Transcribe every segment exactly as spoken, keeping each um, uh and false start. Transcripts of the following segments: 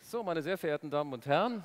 So, meine sehr verehrten Damen und Herren,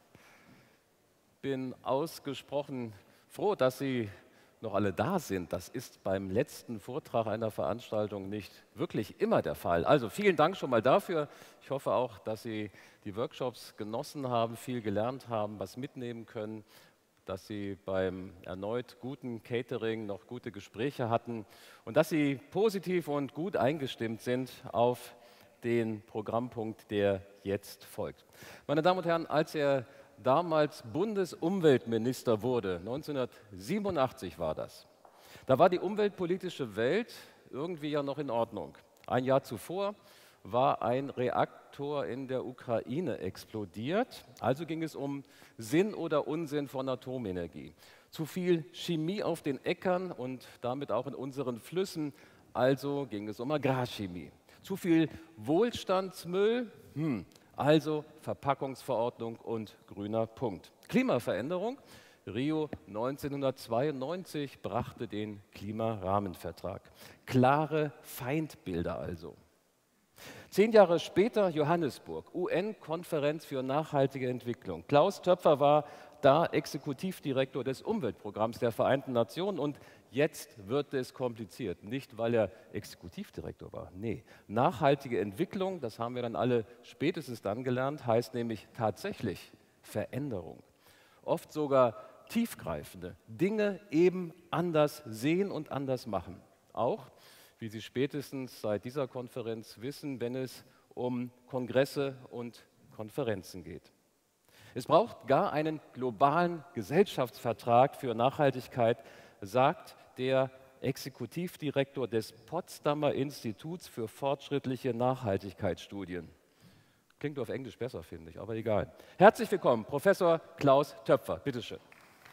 ich bin ausgesprochen froh, dass Sie noch alle da sind. Das ist beim letzten Vortrag einer Veranstaltung nicht wirklich immer der Fall. Also vielen Dank schon mal dafür. Ich hoffe auch, dass Sie die Workshops genossen haben, viel gelernt haben, was mitnehmen können, dass Sie beim erneut guten Catering noch gute Gespräche hatten und dass Sie positiv und gut eingestimmt sind auf den Programmpunkt, der jetzt folgt. Meine Damen und Herren, als er damals Bundesumweltminister wurde, neunzehnhundertsiebenundachtzig war das, da war die umweltpolitische Welt irgendwie ja noch in Ordnung. Ein Jahr zuvor war ein Reaktor in der Ukraine explodiert, also ging es um Sinn oder Unsinn von Atomenergie. Zu viel Chemie auf den Äckern und damit auch in unseren Flüssen, also ging es um Agrarchemie. Zu viel Wohlstandsmüll, hm, also Verpackungsverordnung und grüner Punkt. Klimaveränderung, Rio neunzehnhundertzweiundneunzig brachte den Klimarahmenvertrag. Klare Feindbilder also. Zehn Jahre später Johannesburg, U N-Konferenz für nachhaltige Entwicklung. Klaus Töpfer war da Exekutivdirektor des Umweltprogramms der Vereinten Nationen und jetzt wird es kompliziert. Nicht, weil er Exekutivdirektor war, nee. Nachhaltige Entwicklung, das haben wir dann alle spätestens dann gelernt, heißt nämlich tatsächlich Veränderung. Oft sogar tiefgreifende Dinge eben anders sehen und anders machen. Auch, wie Sie spätestens seit dieser Konferenz wissen, wenn es um Kongresse und Konferenzen geht. Es braucht gar einen globalen Gesellschaftsvertrag für Nachhaltigkeit, sagt der Exekutivdirektor des Potsdamer Instituts für fortschrittliche Nachhaltigkeitsstudien. Klingt auf Englisch besser, finde ich, aber egal. Herzlich willkommen, Professor Klaus Töpfer. Bitte schön.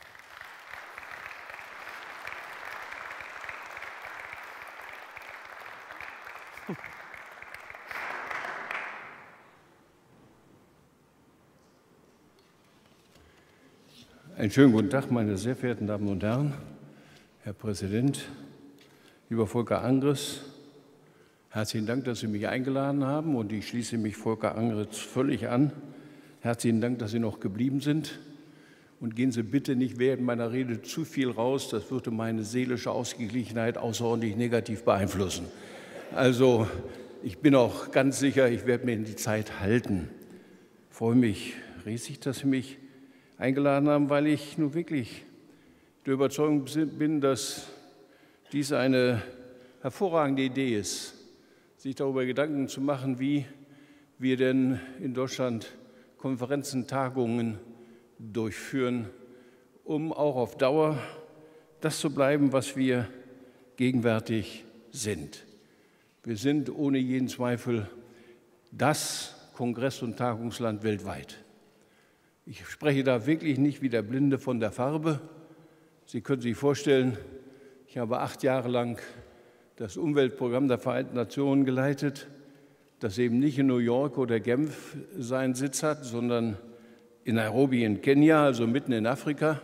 Einen schönen guten Tag, meine sehr verehrten Damen und Herren, Herr Präsident, lieber Volker Angres. Herzlichen Dank, dass Sie mich eingeladen haben und ich schließe mich Volker Angres völlig an. Herzlichen Dank, dass Sie noch geblieben sind und gehen Sie bitte nicht während meiner Rede zu viel raus, das würde meine seelische Ausgeglichenheit außerordentlich negativ beeinflussen. Also ich bin auch ganz sicher, ich werde mir die Zeit halten. Ich freue mich riesig, dass Sie mich eingeladen haben, weil ich nun wirklich der Überzeugung bin, dass dies eine hervorragende Idee ist, sich darüber Gedanken zu machen, wie wir denn in Deutschland Konferenzen, Tagungen durchführen, um auch auf Dauer das zu bleiben, was wir gegenwärtig sind. Wir sind ohne jeden Zweifel das Kongress- und Tagungsland weltweit. Ich spreche da wirklich nicht wie der Blinde von der Farbe. Sie können sich vorstellen, ich habe acht Jahre lang das Umweltprogramm der Vereinten Nationen geleitet, das eben nicht in New York oder Genf seinen Sitz hat, sondern in Nairobi in Kenia, also mitten in Afrika.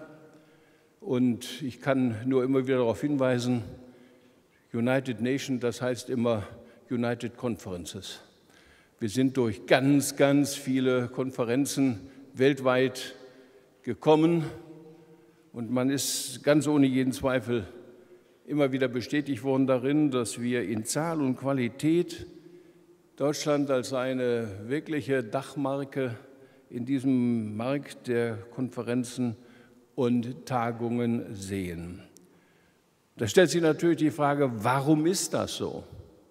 Und ich kann nur immer wieder darauf hinweisen, United Nations, das heißt immer United Conferences. Wir sind durch ganz, ganz viele Konferenzen weltweit gekommen und man ist ganz ohne jeden Zweifel immer wieder bestätigt worden darin, dass wir in Zahl und Qualität Deutschland als eine wirkliche Dachmarke in diesem Markt der Konferenzen und Tagungen sehen. Da stellt sich natürlich die Frage, warum ist das so?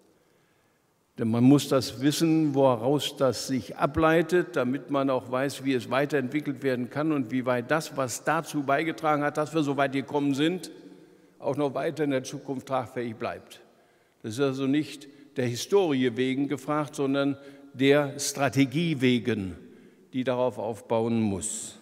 Denn man muss das wissen, woraus das sich ableitet, damit man auch weiß, wie es weiterentwickelt werden kann und wie weit das, was dazu beigetragen hat, dass wir so weit gekommen sind, auch noch weiter in der Zukunft tragfähig bleibt. Das ist also nicht der Historie wegen gefragt, sondern der Strategie wegen, die darauf aufbauen muss.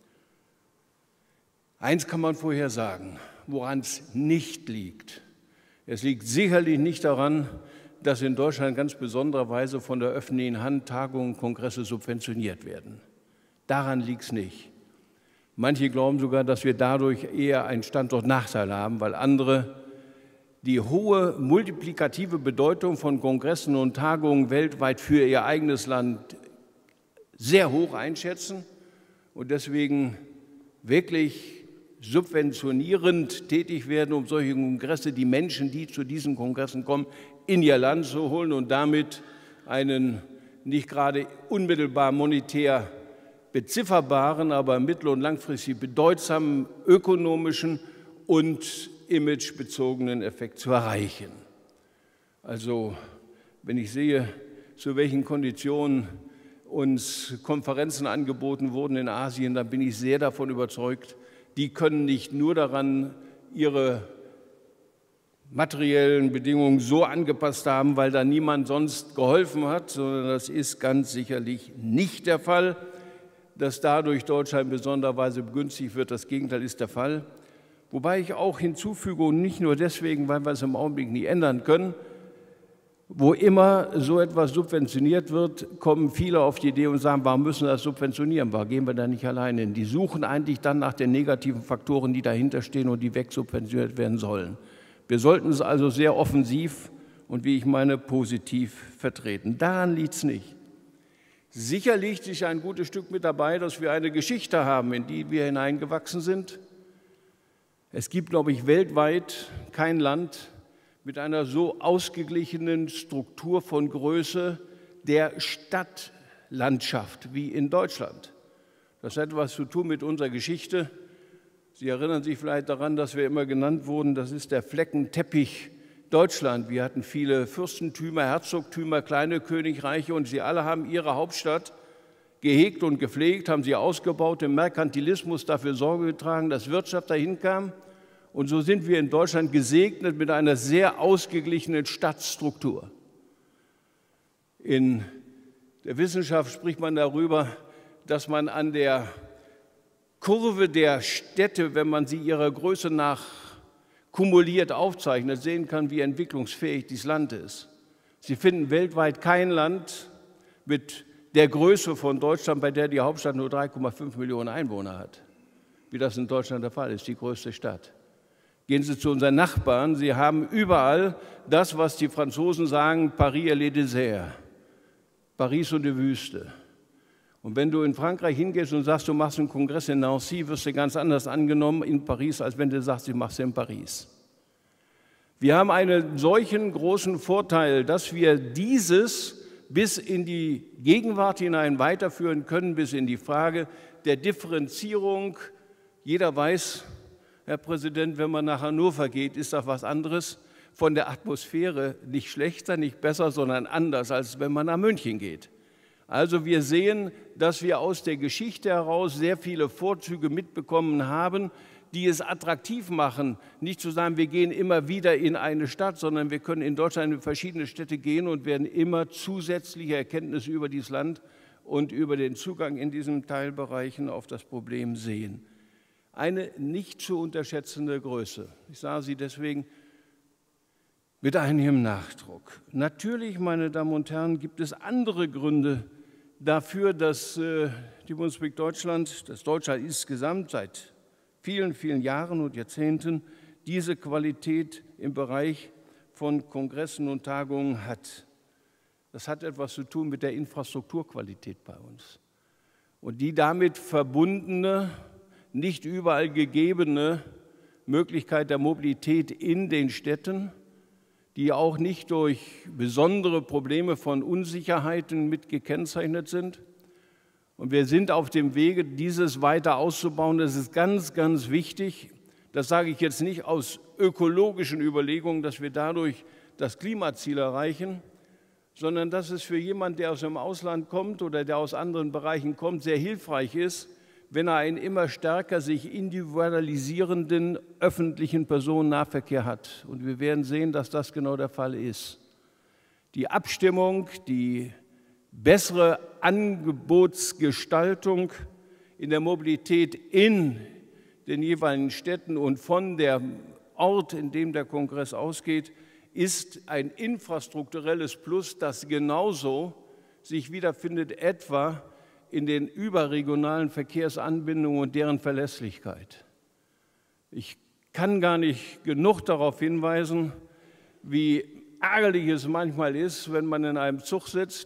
Eins kann man vorher sagen, woran es nicht liegt. Es liegt sicherlich nicht daran, dass in Deutschland ganz besonderer Weise von der öffentlichen Hand Tagungen und Kongresse subventioniert werden. Daran liegt es nicht. Manche glauben sogar, dass wir dadurch eher einen Standortnachteil haben, weil andere die hohe multiplikative Bedeutung von Kongressen und Tagungen weltweit für ihr eigenes Land sehr hoch einschätzen und deswegen wirklich subventionierend tätig werden, um solche Kongresse, die Menschen, die zu diesen Kongressen kommen, in ihr Land zu holen und damit einen nicht gerade unmittelbar monetär bezifferbaren, aber mittel- und langfristig bedeutsamen ökonomischen und imagebezogenen Effekt zu erreichen. Also wenn ich sehe, zu welchen Konditionen uns Konferenzen angeboten wurden in Asien, dann bin ich sehr davon überzeugt, die können nicht nur daran ihre materiellen Bedingungen so angepasst haben, weil da niemand sonst geholfen hat, sondern das ist ganz sicherlich nicht der Fall, dass dadurch Deutschland in besonderer Weise begünstigt wird. Das Gegenteil ist der Fall. Wobei ich auch hinzufüge, und nicht nur deswegen, weil wir es im Augenblick nie ändern können, wo immer so etwas subventioniert wird, kommen viele auf die Idee und sagen, warum müssen wir das subventionieren? Warum gehen wir da nicht alleine hin? Die suchen eigentlich dann nach den negativen Faktoren, die dahinter stehen und die wegsubventioniert werden sollen. Wir sollten es also sehr offensiv und, wie ich meine, positiv vertreten. Daran liegt es nicht. Sicher liegt sich ein gutes Stück mit dabei, dass wir eine Geschichte haben, in die wir hineingewachsen sind. Es gibt, glaube ich, weltweit kein Land mit einer so ausgeglichenen Struktur von Größe der Stadtlandschaft wie in Deutschland. Das hat etwas zu tun mit unserer Geschichte. Sie erinnern sich vielleicht daran, dass wir immer genannt wurden, das ist der Fleckenteppich Deutschland. Wir hatten viele Fürstentümer, Herzogtümer, kleine Königreiche und sie alle haben ihre Hauptstadt gehegt und gepflegt, haben sie ausgebaut, im Merkantilismus dafür Sorge getragen, dass Wirtschaft dahin kam. Und so sind wir in Deutschland gesegnet mit einer sehr ausgeglichenen Stadtstruktur. In der Wissenschaft spricht man darüber, dass man an der Kurve der Städte, wenn man sie ihrer Größe nach kumuliert aufzeichnet, sehen kann, wie entwicklungsfähig dieses Land ist. Sie finden weltweit kein Land mit der Größe von Deutschland, bei der die Hauptstadt nur drei Komma fünf Millionen Einwohner hat, wie das in Deutschland der Fall ist, die größte Stadt. Gehen Sie zu unseren Nachbarn, sie haben überall das, was die Franzosen sagen, Paris et les déserts, Paris und die Wüste. Und wenn du in Frankreich hingehst und sagst, du machst einen Kongress in Nancy, wirst du ganz anders angenommen in Paris, als wenn du sagst, ich mache es in Paris. Wir haben einen solchen großen Vorteil, dass wir dieses bis in die Gegenwart hinein weiterführen können, bis in die Frage der Differenzierung. Jeder weiß, Herr Präsident, wenn man nach Hannover geht, ist das was anderes. Von der Atmosphäre nicht schlechter, nicht besser, sondern anders, als wenn man nach München geht. Also wir sehen, dass wir aus der Geschichte heraus sehr viele Vorzüge mitbekommen haben, die es attraktiv machen, nicht zu sagen, wir gehen immer wieder in eine Stadt, sondern wir können in Deutschland in verschiedene Städte gehen und werden immer zusätzliche Erkenntnisse über dieses Land und über den Zugang in diesen Teilbereichen auf das Problem sehen. Eine nicht zu unterschätzende Größe. Ich sage sie deswegen mit einigem Nachdruck. Natürlich, meine Damen und Herren, gibt es andere Gründe dafür, dass äh, die Bundesrepublik Deutschland, dass Deutschland insgesamt seit vielen, vielen Jahren und Jahrzehnten diese Qualität im Bereich von Kongressen und Tagungen hat. Das hat etwas zu tun mit der Infrastrukturqualität bei uns. Und die damit verbundene, nicht überall gegebene Möglichkeit der Mobilität in den Städten, die auch nicht durch besondere Probleme von Unsicherheiten mit gekennzeichnet sind. Und wir sind auf dem Wege, dieses weiter auszubauen. Das ist ganz, ganz wichtig. Das sage ich jetzt nicht aus ökologischen Überlegungen, dass wir dadurch das Klimaziel erreichen, sondern dass es für jemanden, der aus dem Ausland kommt oder der aus anderen Bereichen kommt, sehr hilfreich ist, wenn er einen immer stärker sich individualisierenden öffentlichen Personennahverkehr hat. Und wir werden sehen, dass das genau der Fall ist. Die Abstimmung, die bessere Angebotsgestaltung in der Mobilität in den jeweiligen Städten und von dem Ort, in dem der Kongress ausgeht, ist ein infrastrukturelles Plus, das genauso sich wiederfindet etwa in den überregionalen Verkehrsanbindungen und deren Verlässlichkeit. Ich kann gar nicht genug darauf hinweisen, wie ärgerlich es manchmal ist, wenn man in einem Zug sitzt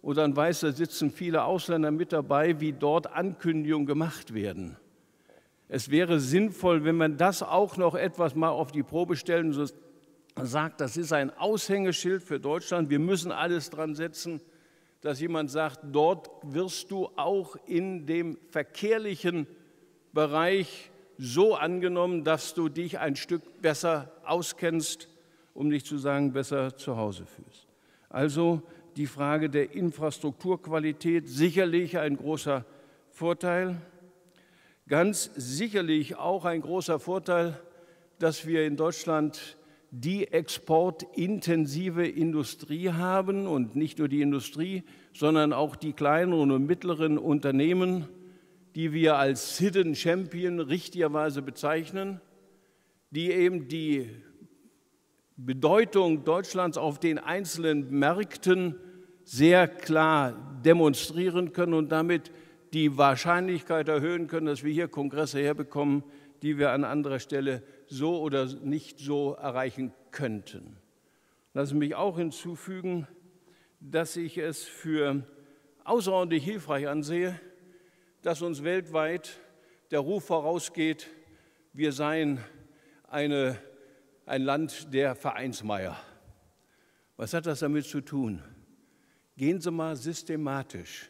und dann weiß, da sitzen viele Ausländer mit dabei, wie dort Ankündigungen gemacht werden. Es wäre sinnvoll, wenn man das auch noch etwas mal auf die Probe stellen und sagt, das ist ein Aushängeschild für Deutschland, wir müssen alles dran setzen, dass jemand sagt, dort wirst du auch in dem verkehrlichen Bereich so angenommen, dass du dich ein Stück besser auskennst, um nicht zu sagen, besser zu Hause fühlst. Also die Frage der Infrastrukturqualität, sicherlich ein großer Vorteil. Ganz sicherlich auch ein großer Vorteil, dass wir in Deutschland die exportintensive Industrie haben und nicht nur die Industrie, sondern auch die kleineren und mittleren Unternehmen, die wir als Hidden Champion richtigerweise bezeichnen, die eben die Bedeutung Deutschlands auf den einzelnen Märkten sehr klar demonstrieren können und damit die Wahrscheinlichkeit erhöhen können, dass wir hier Kongresse herbekommen, die wir an anderer Stelle so oder nicht so erreichen könnten. Lassen Sie mich auch hinzufügen, dass ich es für außerordentlich hilfreich ansehe, dass uns weltweit der Ruf vorausgeht, wir seien eine, ein Land der Vereinsmeier. Was hat das damit zu tun? Gehen Sie mal systematisch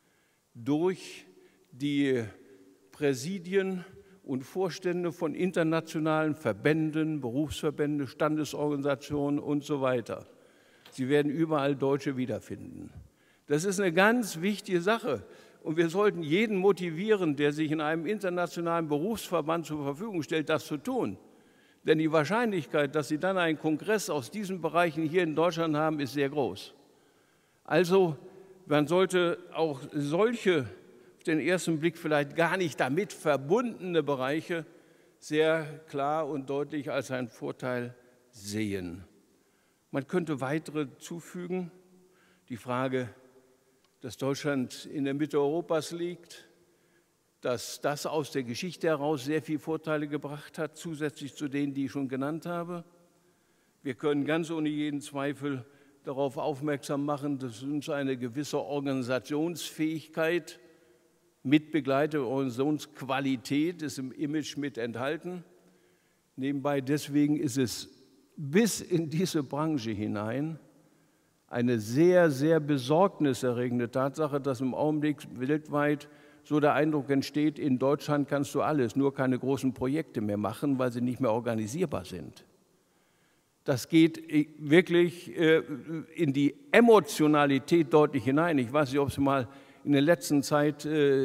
durch die Präsidien und Vorstände von internationalen Verbänden, Berufsverbände, Standesorganisationen und so weiter. Sie werden überall Deutsche wiederfinden. Das ist eine ganz wichtige Sache. Und wir sollten jeden motivieren, der sich in einem internationalen Berufsverband zur Verfügung stellt, das zu tun. Denn die Wahrscheinlichkeit, dass Sie dann einen Kongress aus diesen Bereichen hier in Deutschland haben, ist sehr groß. Also man sollte auch solche, auf den ersten Blick vielleicht gar nicht damit verbundene Bereiche sehr klar und deutlich als einen Vorteil sehen. Man könnte weitere zufügen. Die Frage, dass Deutschland in der Mitte Europas liegt, dass das aus der Geschichte heraus sehr viele Vorteile gebracht hat, zusätzlich zu denen, die ich schon genannt habe. Wir können ganz ohne jeden Zweifel darauf aufmerksam machen, dass uns eine gewisse Organisationsfähigkeit mit begleitet, Organisationsqualität ist im Image mit enthalten. Nebenbei deswegen ist es bis in diese Branche hinein eine sehr, sehr besorgniserregende Tatsache, dass im Augenblick weltweit so der Eindruck entsteht, in Deutschland kannst du alles, nur keine großen Projekte mehr machen, weil sie nicht mehr organisierbar sind. Das geht wirklich in die Emotionalität deutlich hinein. Ich weiß nicht, ob Sie mal in der letzten Zeit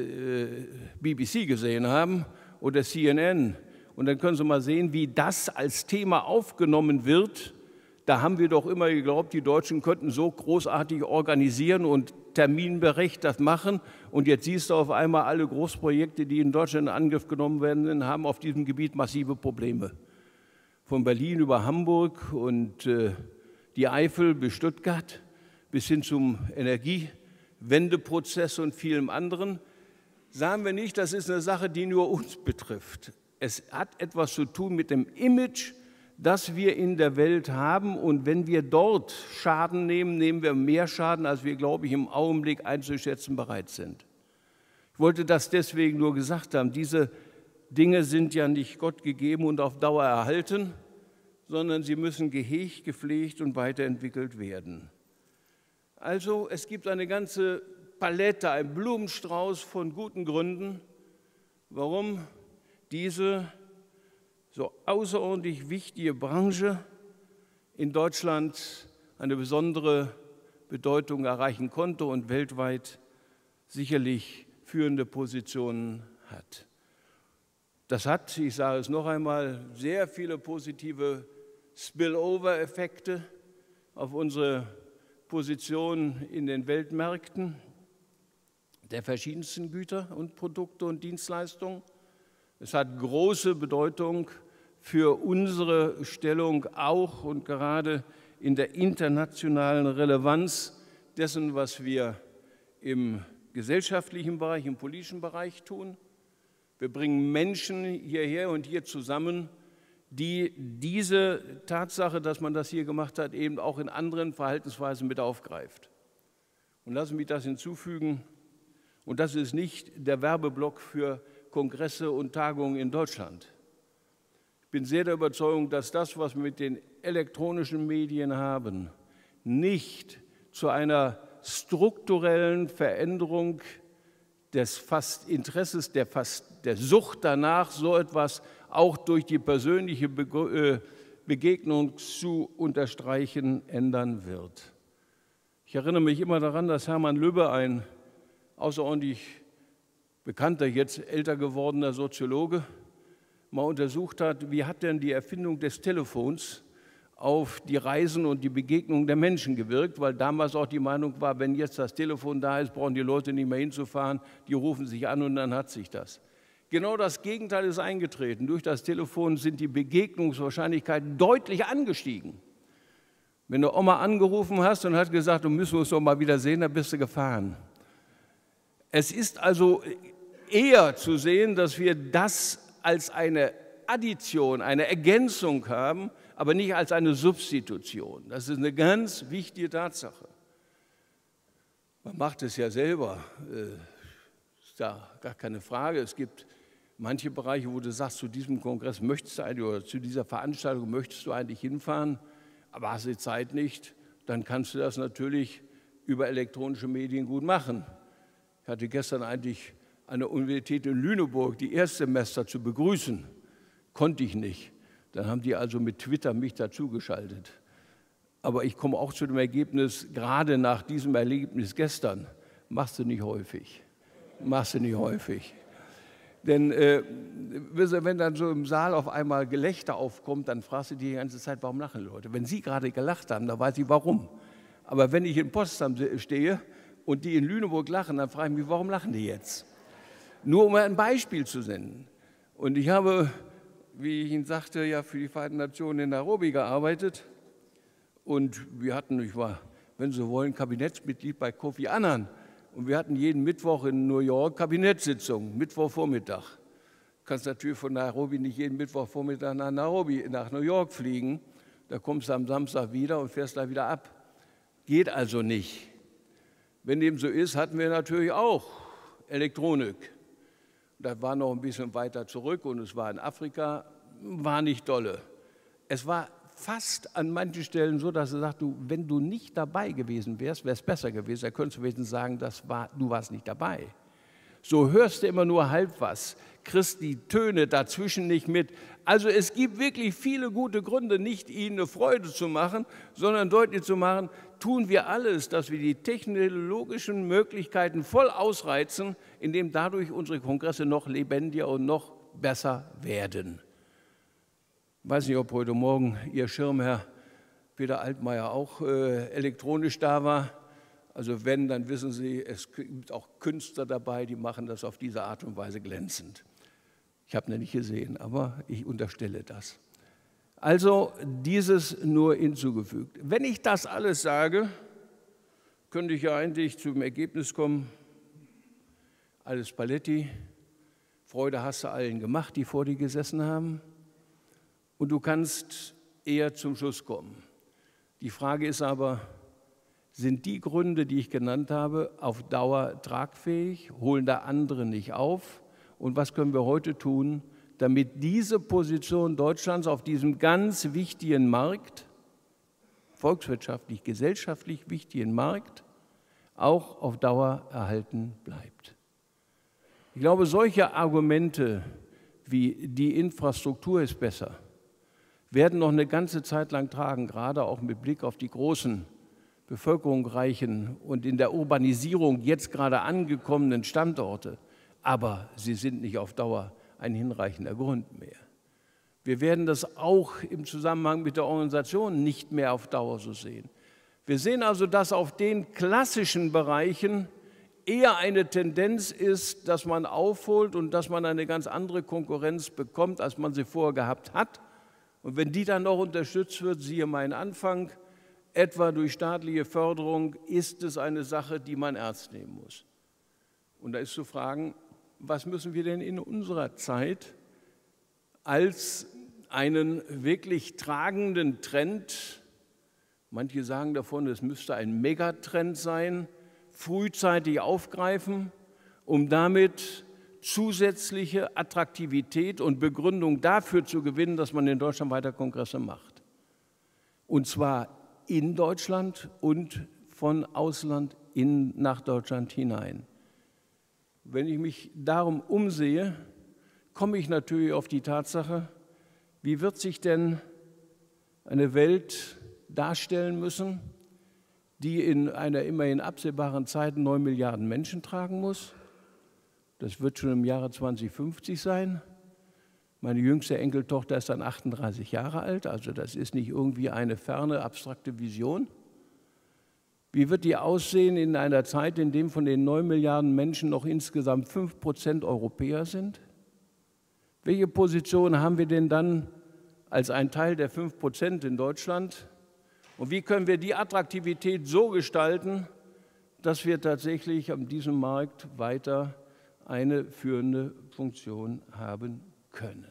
B B C gesehen haben oder C N N. Und dann können Sie mal sehen, wie das als Thema aufgenommen wird. Da haben wir doch immer geglaubt, die Deutschen könnten so großartig organisieren und terminberecht das machen. Und jetzt siehst du auf einmal, alle Großprojekte, die in Deutschland in Angriff genommen werden, haben auf diesem Gebiet massive Probleme. Von Berlin über Hamburg und äh, die Eifel bis Stuttgart bis hin zum Energiewendeprozess und vielem anderen. Sagen wir nicht, das ist eine Sache, die nur uns betrifft. Es hat etwas zu tun mit dem Image, das wir in der Welt haben. Und wenn wir dort Schaden nehmen, nehmen wir mehr Schaden, als wir, glaube ich, im Augenblick einzuschätzen bereit sind. Ich wollte das deswegen nur gesagt haben. Diese Dinge sind ja nicht Gott gegeben und auf Dauer erhalten, sondern sie müssen gehegt, gepflegt und weiterentwickelt werden. Also es gibt eine ganze Palette, ein Blumenstrauß von guten Gründen, warum diese so außerordentlich wichtige Branche in Deutschland eine besondere Bedeutung erreichen konnte und weltweit sicherlich führende Positionen hat. Das hat, ich sage es noch einmal, sehr viele positive Spillover-Effekte auf unsere Position in den Weltmärkten der verschiedensten Güter und Produkte und Dienstleistungen. Es hat große Bedeutung für unsere Stellung auch und gerade in der internationalen Relevanz dessen, was wir im gesellschaftlichen Bereich, im politischen Bereich tun. Wir bringen Menschen hierher und hier zusammen, die diese Tatsache, dass man das hier gemacht hat, eben auch in anderen Verhaltensweisen mit aufgreift. Und lassen Sie mich das hinzufügen, und das ist nicht der Werbeblock für Kongresse und Tagungen in Deutschland. Ich bin sehr der Überzeugung, dass das, was wir mit den elektronischen Medien haben, nicht zu einer strukturellen Veränderung des fast Interesses, der, fast, der Sucht danach, so etwas auch durch die persönliche Begegnung zu unterstreichen, ändern wird. Ich erinnere mich immer daran, dass Hermann Lübbe, ein außerordentlich bekannter, jetzt älter gewordener Soziologe, mal untersucht hat, wie hat denn die Erfindung des Telefons auf die Reisen und die Begegnung der Menschen gewirkt, weil damals auch die Meinung war, wenn jetzt das Telefon da ist, brauchen die Leute nicht mehr hinzufahren, die rufen sich an und dann hat sich das. Genau das Gegenteil ist eingetreten. Durch das Telefon sind die Begegnungswahrscheinlichkeiten deutlich angestiegen. Wenn du Oma angerufen hast und hat gesagt, du müssen uns doch mal wieder sehen, dann bist du gefahren. Es ist also eher zu sehen, dass wir das als eine Addition, eine Ergänzung haben, aber nicht als eine Substitution. Das ist eine ganz wichtige Tatsache. Man macht es ja selber, ist da gar keine Frage. Es gibt manche Bereiche, wo du sagst, zu diesem Kongress möchtest du eigentlich oder zu dieser Veranstaltung möchtest du eigentlich hinfahren, aber hast die Zeit nicht, dann kannst du das natürlich über elektronische Medien gut machen. Ich hatte gestern eigentlich an der Universität in Lüneburg die Erstsemester zu begrüßen. Konnte ich nicht. Dann haben die also mit Twitter mich dazugeschaltet. Aber ich komme auch zu dem Ergebnis, gerade nach diesem Erlebnis gestern, machst du nicht häufig. Machst du nicht häufig. Denn äh, wenn dann so im Saal auf einmal Gelächter aufkommt, dann fragst du dich die ganze Zeit, warum lachen Leute? Wenn Sie gerade gelacht haben, dann weiß ich warum. Aber wenn ich in Potsdam stehe und die in Lüneburg lachen, dann frage ich mich, warum lachen die jetzt? Nur um ein Beispiel zu nennen. Und ich habe, wie ich Ihnen sagte, ja für die Vereinten Nationen in Nairobi gearbeitet. Und wir hatten, ich war, wenn Sie wollen, Kabinettsmitglied bei Kofi Annan. Und wir hatten jeden Mittwoch in New York Kabinettssitzungen, Mittwochvormittag. Du kannst natürlich von Nairobi nicht jeden Mittwochvormittag nach Nairobi, nach New York fliegen. Da kommst du am Samstag wieder und fährst da wieder ab. Geht also nicht. Wenn dem so ist, hatten wir natürlich auch Elektronik. Das war noch ein bisschen weiter zurück und es war in Afrika, war nicht dolle. Es war fast an manchen Stellen so, dass er sagt, du, wenn du nicht dabei gewesen wärst, wäre es besser gewesen. Da könntest du wenigstens sagen, das war, du warst nicht dabei. So hörst du immer nur halb was, kriegst die Töne dazwischen nicht mit. Also es gibt wirklich viele gute Gründe, nicht ihnen eine Freude zu machen, sondern deutlich zu machen, tun wir alles, dass wir die technologischen Möglichkeiten voll ausreizen, indem dadurch unsere Kongresse noch lebendiger und noch besser werden. Ich weiß nicht, ob heute Morgen Ihr Schirmherr Peter Altmaier auch äh, elektronisch da war. Also wenn, dann wissen Sie, es gibt auch Künstler dabei, die machen das auf diese Art und Weise glänzend. Ich habe ihn nicht gesehen, aber ich unterstelle das. Also dieses nur hinzugefügt. Wenn ich das alles sage, könnte ich ja eigentlich zum Ergebnis kommen, alles Paletti, Freude hast du allen gemacht, die vor dir gesessen haben. Und du kannst eher zum Schluss kommen. Die Frage ist aber, sind die Gründe, die ich genannt habe, auf Dauer tragfähig? Holen da andere nicht auf? Und was können wir heute tun, damit diese Position Deutschlands auf diesem ganz wichtigen Markt, volkswirtschaftlich, gesellschaftlich wichtigen Markt, auch auf Dauer erhalten bleibt? Ich glaube, solche Argumente wie die Infrastruktur ist besser, werden noch eine ganze Zeit lang tragen, gerade auch mit Blick auf die großen, bevölkerungsreichen und in der Urbanisierung jetzt gerade angekommenen Standorte. Aber sie sind nicht auf Dauer ein hinreichender Grund mehr. Wir werden das auch im Zusammenhang mit der Organisation nicht mehr auf Dauer so sehen. Wir sehen also, dass auf den klassischen Bereichen eher eine Tendenz ist, dass man aufholt und dass man eine ganz andere Konkurrenz bekommt, als man sie vorher gehabt hat. Und wenn die dann noch unterstützt wird, siehe meinen Anfang, etwa durch staatliche Förderung, ist es eine Sache, die man ernst nehmen muss. Und da ist zu fragen, was müssen wir denn in unserer Zeit als einen wirklich tragenden Trend, manche sagen davon, es müsste ein Megatrend sein, frühzeitig aufgreifen, um damit zusätzliche Attraktivität und Begründung dafür zu gewinnen, dass man in Deutschland weiter Kongresse macht. Und zwar in Deutschland und von Ausland in, nach Deutschland hinein. Wenn ich mich darum umsehe, komme ich natürlich auf die Tatsache, wie wird sich denn eine Welt darstellen müssen, die in einer immerhin absehbaren Zeit neun Milliarden Menschen tragen muss. Das wird schon im Jahre zweitausendfünfzig sein. Meine jüngste Enkeltochter ist dann achtunddreißig Jahre alt, also das ist nicht irgendwie eine ferne, abstrakte Vision. Wie wird die aussehen in einer Zeit, in der von den neun Milliarden Menschen noch insgesamt fünf Prozent Europäer sind? Welche Position haben wir denn dann als ein Teil der fünf Prozent in Deutschland? Und wie können wir die Attraktivität so gestalten, dass wir tatsächlich an diesem Markt weiter eine führende Funktion haben können?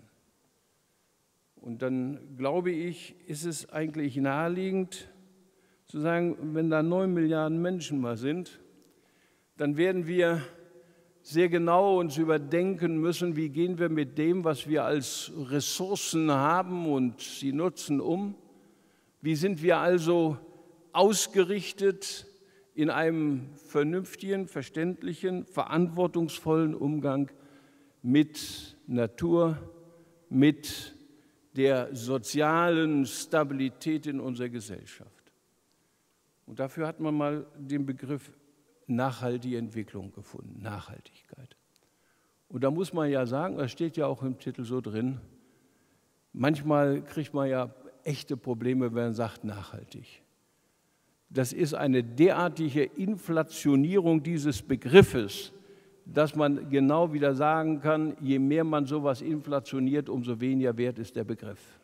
Und dann glaube ich, ist es eigentlich naheliegend zu sagen, wenn da neun Milliarden Menschen mal sind, dann werden wir sehr genau uns überdenken müssen, wie gehen wir mit dem, was wir als Ressourcen haben und sie nutzen, um. Wie sind wir also ausgerichtet in einem vernünftigen, verständlichen, verantwortungsvollen Umgang mit Natur, mit der sozialen Stabilität in unserer Gesellschaft. Und dafür hat man mal den Begriff nachhaltige Entwicklung gefunden, Nachhaltigkeit. Und da muss man ja sagen, das steht ja auch im Titel so drin, manchmal kriegt man ja echte Probleme, wenn man sagt nachhaltig. Das ist eine derartige Inflationierung dieses Begriffes, dass man genau wieder sagen kann, je mehr man sowas inflationiert, umso weniger wert ist der Begriff.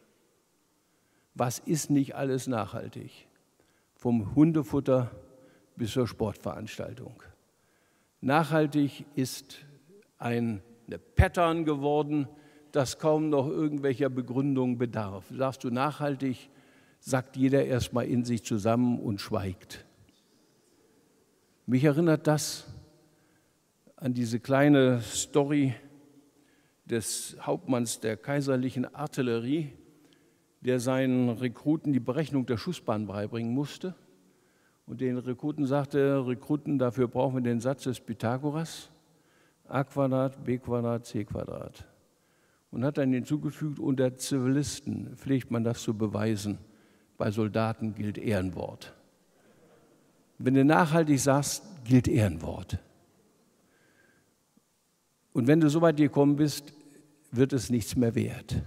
Was ist nicht alles nachhaltig? Vom Hundefutter bis zur Sportveranstaltung. Nachhaltig ist ein, eine Pattern geworden, das kaum noch irgendwelcher Begründung bedarf. Sagst du nachhaltig, sagt jeder erstmal in sich zusammen und schweigt. Mich erinnert das an diese kleine Story des Hauptmanns der kaiserlichen Artillerie, der seinen Rekruten die Berechnung der Schussbahn beibringen musste. Und den Rekruten sagte, Rekruten, dafür brauchen wir den Satz des Pythagoras, a Quadrat, b Quadrat, c Quadrat. Und hat dann hinzugefügt, unter Zivilisten pflegt man das zu beweisen, bei Soldaten gilt Ehrenwort. Wenn du nachhaltig sagst, gilt Ehrenwort. Und wenn du so weit gekommen bist, wird es nichts mehr wert.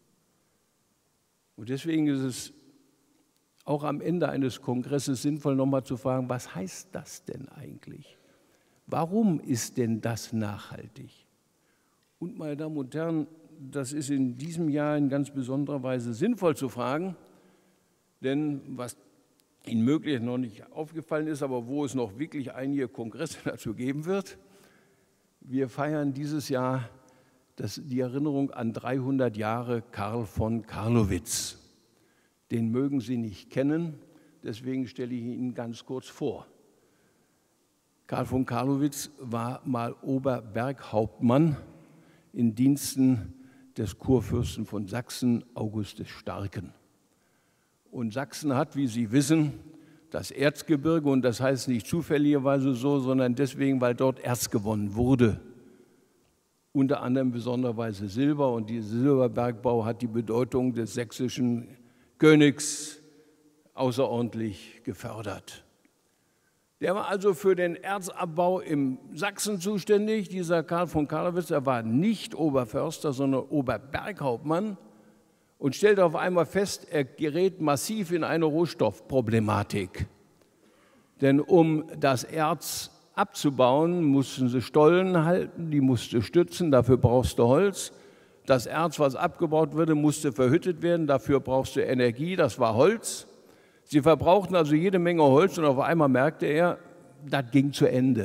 Und deswegen ist es auch am Ende eines Kongresses sinnvoll, nochmal zu fragen, was heißt das denn eigentlich? Warum ist denn das nachhaltig? Und meine Damen und Herren, das ist in diesem Jahr in ganz besonderer Weise sinnvoll zu fragen, denn was Ihnen möglich noch nicht aufgefallen ist, aber wo es noch wirklich einige Kongresse dazu geben wird, wir feiern dieses Jahr das, die Erinnerung an dreihundert Jahre Karl von Carlowitz. Den mögen Sie nicht kennen, deswegen stelle ich ihn Ihnen ganz kurz vor. Karl von Carlowitz war mal Oberberghauptmann in Diensten des Kurfürsten von Sachsen, August des Starken. Und Sachsen hat, wie Sie wissen, das Erzgebirge, und das heißt nicht zufälligerweise so, sondern deswegen, weil dort Erz gewonnen wurde. Unter anderem besonderweise Silber, und dieser Silberbergbau hat die Bedeutung des sächsischen Königs außerordentlich gefördert. Der war also für den Erzabbau im Sachsen zuständig, dieser Karl von Carlowitz. Er war nicht Oberförster, sondern Oberberghauptmann und stellte auf einmal fest, er gerät massiv in eine Rohstoffproblematik. Denn um das Erz abzubauen, mussten sie Stollen halten, die musste stützen, dafür brauchst du Holz. Das Erz, was abgebaut wurde, musste verhüttet werden, dafür brauchst du Energie, das war Holz. Sie verbrauchten also jede Menge Holz und auf einmal merkte er, das ging zu Ende.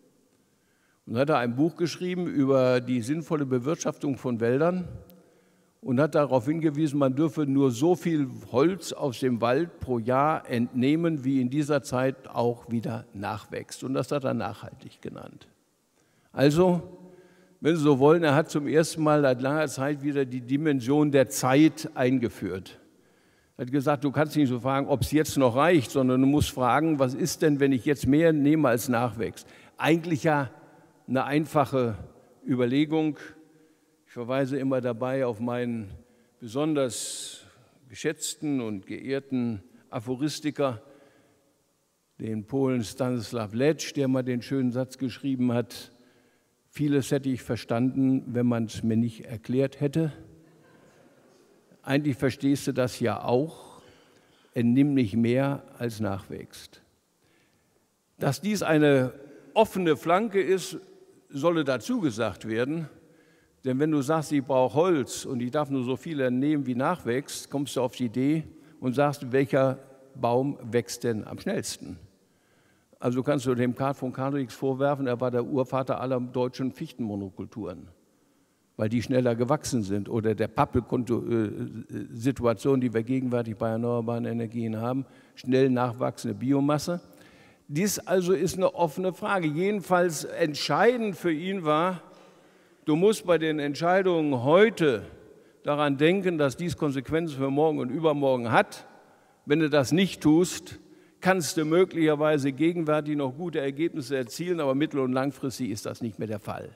Und dann hat er ein Buch geschrieben über die sinnvolle Bewirtschaftung von Wäldern und hat darauf hingewiesen, man dürfe nur so viel Holz aus dem Wald pro Jahr entnehmen, wie in dieser Zeit auch wieder nachwächst. Und das hat er nachhaltig genannt. Also, wenn Sie so wollen, er hat zum ersten Mal seit langer Zeit wieder die Dimension der Zeit eingeführt. Er hat gesagt, du kannst nicht so fragen, ob es jetzt noch reicht, sondern du musst fragen, was ist denn, wenn ich jetzt mehr nehme, als nachwächst? Eigentlich ja eine einfache Überlegung. Ich verweise immer dabei auf meinen besonders geschätzten und geehrten Aphoristiker, den Polen Stanislaw Lec, der mal den schönen Satz geschrieben hat, vieles hätte ich verstanden, wenn man es mir nicht erklärt hätte. Eigentlich verstehst du das ja auch, entnimm nicht mehr, als nachwächst. Dass dies eine offene Flanke ist, solle dazu gesagt werden, denn wenn du sagst, ich brauche Holz und ich darf nur so viel entnehmen, wie nachwächst, kommst du auf die Idee und sagst, welcher Baum wächst denn am schnellsten? Also kannst du dem Karl von Karlowitz vorwerfen, er war der Urvater aller deutschen Fichtenmonokulturen, weil die schneller gewachsen sind. Oder der Pappel-Situation, die wir gegenwärtig bei erneuerbaren Energien haben, schnell nachwachsende Biomasse. Dies also ist eine offene Frage. Jedenfalls entscheidend für ihn war, du musst bei den Entscheidungen heute daran denken, dass dies Konsequenzen für morgen und übermorgen hat. Wenn du das nicht tust, kannst du möglicherweise gegenwärtig noch gute Ergebnisse erzielen, aber mittel- und langfristig ist das nicht mehr der Fall.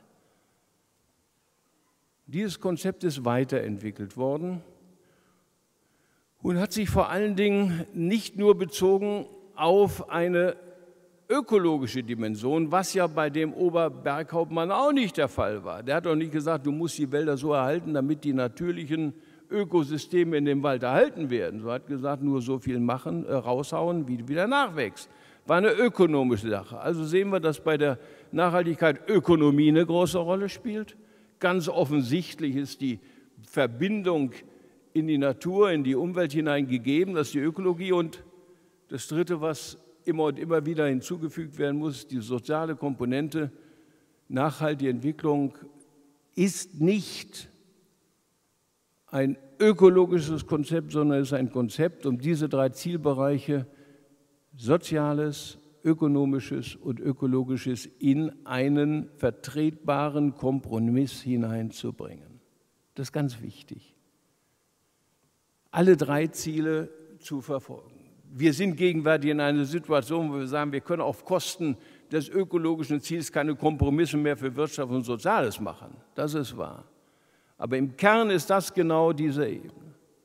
Dieses Konzept ist weiterentwickelt worden und hat sich vor allen Dingen nicht nur bezogen auf eine ökologische Dimension, was ja bei dem Oberberghauptmann auch nicht der Fall war. Der hat doch nicht gesagt, du musst die Wälder so erhalten, damit die natürlichen Ökosysteme in dem Wald erhalten werden. So hat gesagt, nur so viel machen, äh, raushauen, wie wieder nachwächst. War eine ökonomische Sache. Also sehen wir, dass bei der Nachhaltigkeit Ökonomie eine große Rolle spielt. Ganz offensichtlich ist die Verbindung in die Natur, in die Umwelt hinein gegeben, das ist die Ökologie. Und das Dritte, was immer und immer wieder hinzugefügt werden muss, die soziale Komponente. Nachhaltige Entwicklung ist nicht ein ökologisches Konzept, sondern es ist ein Konzept, um diese drei Zielbereiche Soziales, Ökonomisches und Ökologisches in einen vertretbaren Kompromiss hineinzubringen. Das ist ganz wichtig. Alle drei Ziele zu verfolgen. Wir sind gegenwärtig in einer Situation, wo wir sagen, wir können auf Kosten des ökologischen Ziels keine Kompromisse mehr für Wirtschaft und Soziales machen. Das ist wahr. Aber im Kern ist das genau diese Ebene.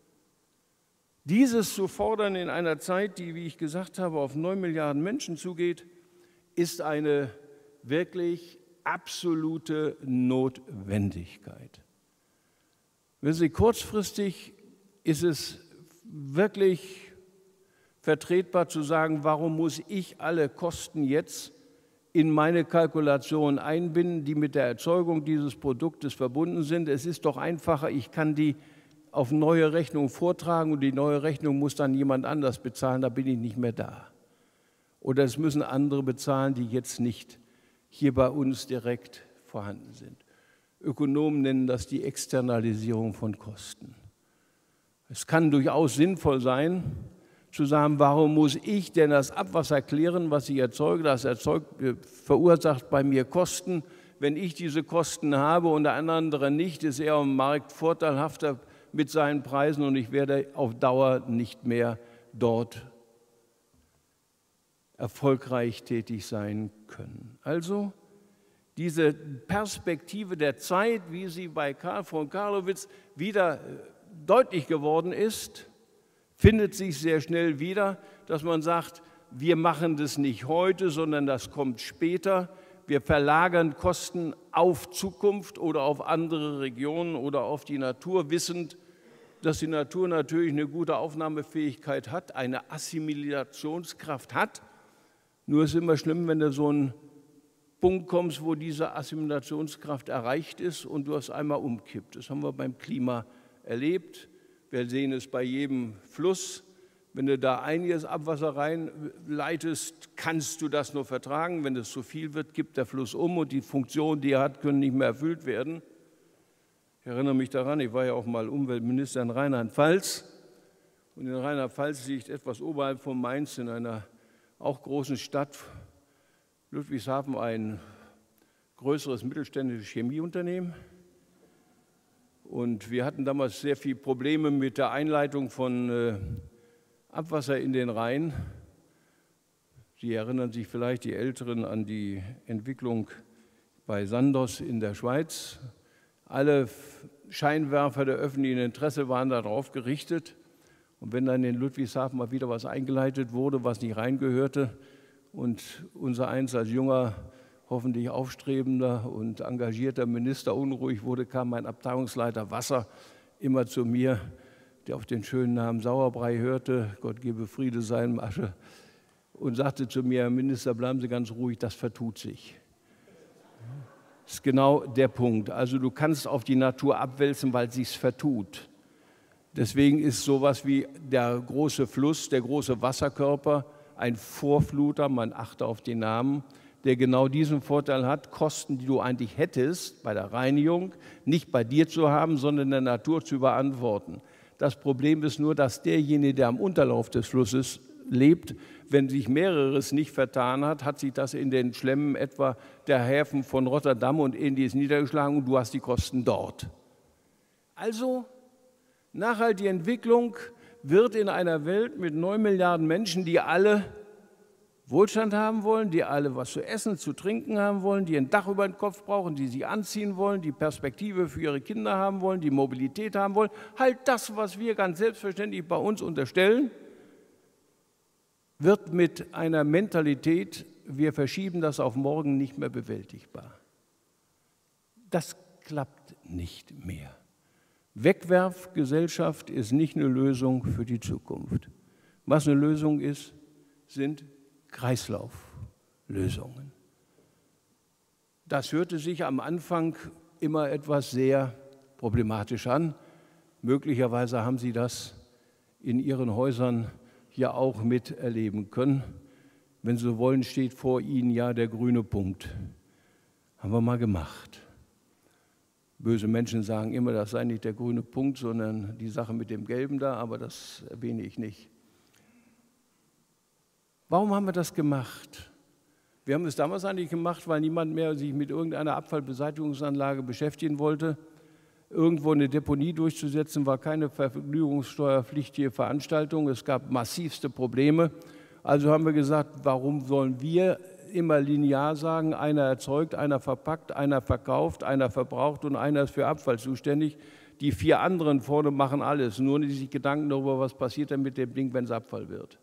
Dieses zu fordern in einer Zeit, die, wie ich gesagt habe, auf neun Milliarden Menschen zugeht, ist eine wirklich absolute Notwendigkeit. Wenn Sie kurzfristig ist es wirklich vertretbar zu sagen, warum muss ich alle Kosten jetzt in meine Kalkulation einbinden, die mit der Erzeugung dieses Produktes verbunden sind. Es ist doch einfacher, ich kann die auf neue Rechnung vortragen und die neue Rechnung muss dann jemand anders bezahlen, da bin ich nicht mehr da. Oder es müssen andere bezahlen, die jetzt nicht hier bei uns direkt vorhanden sind. Ökonomen nennen das die Externalisierung von Kosten. Es kann durchaus sinnvoll sein, zu sagen, warum muss ich denn das Abwasser klären, was ich erzeuge? Das erzeugt, verursacht bei mir Kosten. Wenn ich diese Kosten habe und der andere nicht, ist er am Markt vorteilhafter mit seinen Preisen und ich werde auf Dauer nicht mehr dort erfolgreich tätig sein können. Also diese Perspektive der Zeit, wie sie bei Karl von Karlowitz wieder deutlich geworden ist, findet sich sehr schnell wieder, dass man sagt, wir machen das nicht heute, sondern das kommt später. Wir verlagern Kosten auf Zukunft oder auf andere Regionen oder auf die Natur, wissend, dass die Natur natürlich eine gute Aufnahmefähigkeit hat, eine Assimilationskraft hat. Nur ist es immer schlimm, wenn du so einen Punkt kommst, wo diese Assimilationskraft erreicht ist und du es einmal umkippt. Das haben wir beim Klima erlebt. Wir sehen es bei jedem Fluss. Wenn du da einiges Abwasser reinleitest, kannst du das nur vertragen. Wenn es zu viel wird, kippt der Fluss um und die Funktionen, die er hat, können nicht mehr erfüllt werden. Ich erinnere mich daran, ich war ja auch mal Umweltminister in Rheinland-Pfalz. Und in Rheinland-Pfalz liegt etwas oberhalb von Mainz in einer auch großen Stadt, Ludwigshafen, ein größeres mittelständisches Chemieunternehmen. Und wir hatten damals sehr viele Probleme mit der Einleitung von äh, Abwasser in den Rhein. Sie erinnern sich vielleicht, die Älteren, an die Entwicklung bei Sandoz in der Schweiz. Alle Scheinwerfer der öffentlichen Interesse waren darauf gerichtet. Und wenn dann in Ludwigshafen mal wieder was eingeleitet wurde, was nicht reingehörte, und unser eins als junger, hoffentlich aufstrebender und engagierter Minister unruhig wurde, kam mein Abteilungsleiter Wasser immer zu mir, der auf den schönen Namen Sauerbrei hörte, Gott gebe Friede seinem Asche, und sagte zu mir: Herr Minister, bleiben Sie ganz ruhig, das vertut sich. Das ist genau der Punkt. Also du kannst auf die Natur abwälzen, weil es sich vertut. Deswegen ist sowas wie der große Fluss, der große Wasserkörper ein Vorfluter, man achte auf den Namen, der genau diesen Vorteil hat, Kosten, die du eigentlich hättest bei der Reinigung, nicht bei dir zu haben, sondern der Natur zu überantworten. Das Problem ist nur, dass derjenige, der am Unterlauf des Flusses lebt, wenn sich mehreres nicht vertan hat, hat sich das in den Schlemmen etwa der Häfen von Rotterdam und Ähnliches niedergeschlagen und du hast die Kosten dort. Also nachhaltige Entwicklung wird in einer Welt mit neun Milliarden Menschen, die alle Wohlstand haben wollen, die alle was zu essen, zu trinken haben wollen, die ein Dach über den Kopf brauchen, die sich anziehen wollen, die Perspektive für ihre Kinder haben wollen, die Mobilität haben wollen, halt das, was wir ganz selbstverständlich bei uns unterstellen, wird mit einer Mentalität, wir verschieben das auf morgen, nicht mehr bewältigbar. Das klappt nicht mehr. Wegwerfgesellschaft ist nicht eine Lösung für die Zukunft. Was eine Lösung ist, sind Kreislauflösungen. Das hörte sich am Anfang immer etwas sehr problematisch an. Möglicherweise haben Sie das in Ihren Häusern ja auch miterleben können. Wenn Sie so wollen, steht vor Ihnen ja der grüne Punkt. Haben wir mal gemacht. Böse Menschen sagen immer, das sei nicht der grüne Punkt, sondern die Sache mit dem Gelben da, aber das erwähne ich nicht. Warum haben wir das gemacht? Wir haben es damals eigentlich gemacht, weil niemand mehr sich mit irgendeiner Abfallbeseitigungsanlage beschäftigen wollte. Irgendwo eine Deponie durchzusetzen, war keine vergnügungssteuerpflichtige Veranstaltung. Es gab massivste Probleme. Also haben wir gesagt, warum sollen wir immer linear sagen, einer erzeugt, einer verpackt, einer verkauft, einer verbraucht und einer ist für Abfall zuständig. Die vier anderen vorne machen alles, nur die sich Gedanken darüber, was passiert denn mit dem Ding, wenn es Abfall wird.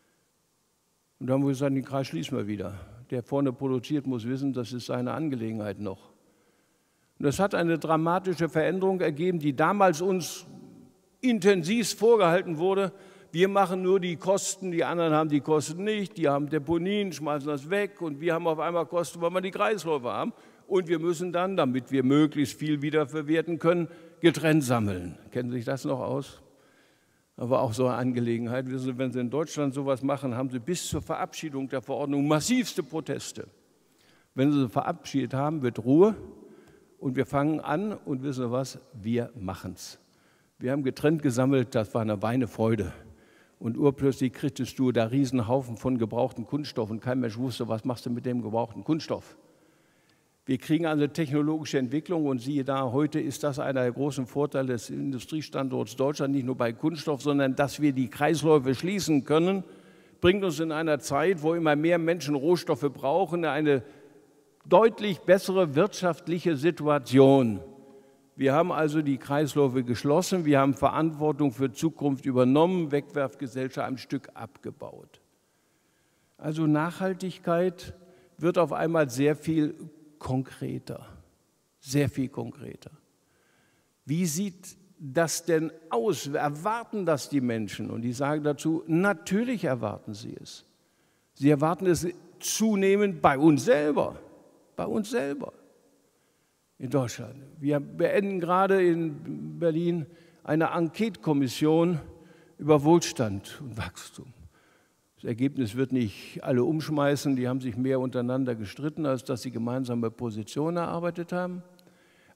Und dann haben wir gesagt, den Kreis schließen wir wieder. Der vorne produziert, muss wissen, das ist seine Angelegenheit noch. Und das hat eine dramatische Veränderung ergeben, die damals uns intensiv vorgehalten wurde. Wir machen nur die Kosten, die anderen haben die Kosten nicht, die haben Deponien, schmeißen das weg und wir haben auf einmal Kosten, weil wir die Kreisläufe haben. Und wir müssen dann, damit wir möglichst viel wiederverwerten können, getrennt sammeln. Kennen Sie sich das noch aus? Aber auch so eine Angelegenheit. Wenn Sie in Deutschland sowas machen, haben Sie bis zur Verabschiedung der Verordnung massivste Proteste. Wenn Sie sie verabschiedet haben, wird Ruhe und wir fangen an und wissen Sie was, wir machen es. Wir haben getrennt gesammelt, das war eine reine Freude. Und urplötzlich kriegtest du da Riesenhaufen von gebrauchten Kunststoff und kein Mensch wusste, was machst du mit dem gebrauchten Kunststoff. Wir kriegen eine technologische Entwicklung und siehe da, heute ist das einer der großen Vorteile des Industriestandorts Deutschland, nicht nur bei Kunststoff, sondern dass wir die Kreisläufe schließen können, bringt uns in einer Zeit, wo immer mehr Menschen Rohstoffe brauchen, eine deutlich bessere wirtschaftliche Situation. Wir haben also die Kreisläufe geschlossen, wir haben Verantwortung für Zukunft übernommen, Wegwerfgesellschaft ein Stück abgebaut. Also Nachhaltigkeit wird auf einmal sehr viel konkreter, sehr viel konkreter. Wie sieht das denn aus? Erwarten das die Menschen? Und ich sage dazu, natürlich erwarten sie es. Sie erwarten es zunehmend bei uns selber, bei uns selber. In Deutschland. Wir beenden gerade in Berlin eine Enquete-Kommission über Wohlstand und Wachstum. Das Ergebnis wird nicht alle umschmeißen, die haben sich mehr untereinander gestritten, als dass sie gemeinsame Positionen erarbeitet haben.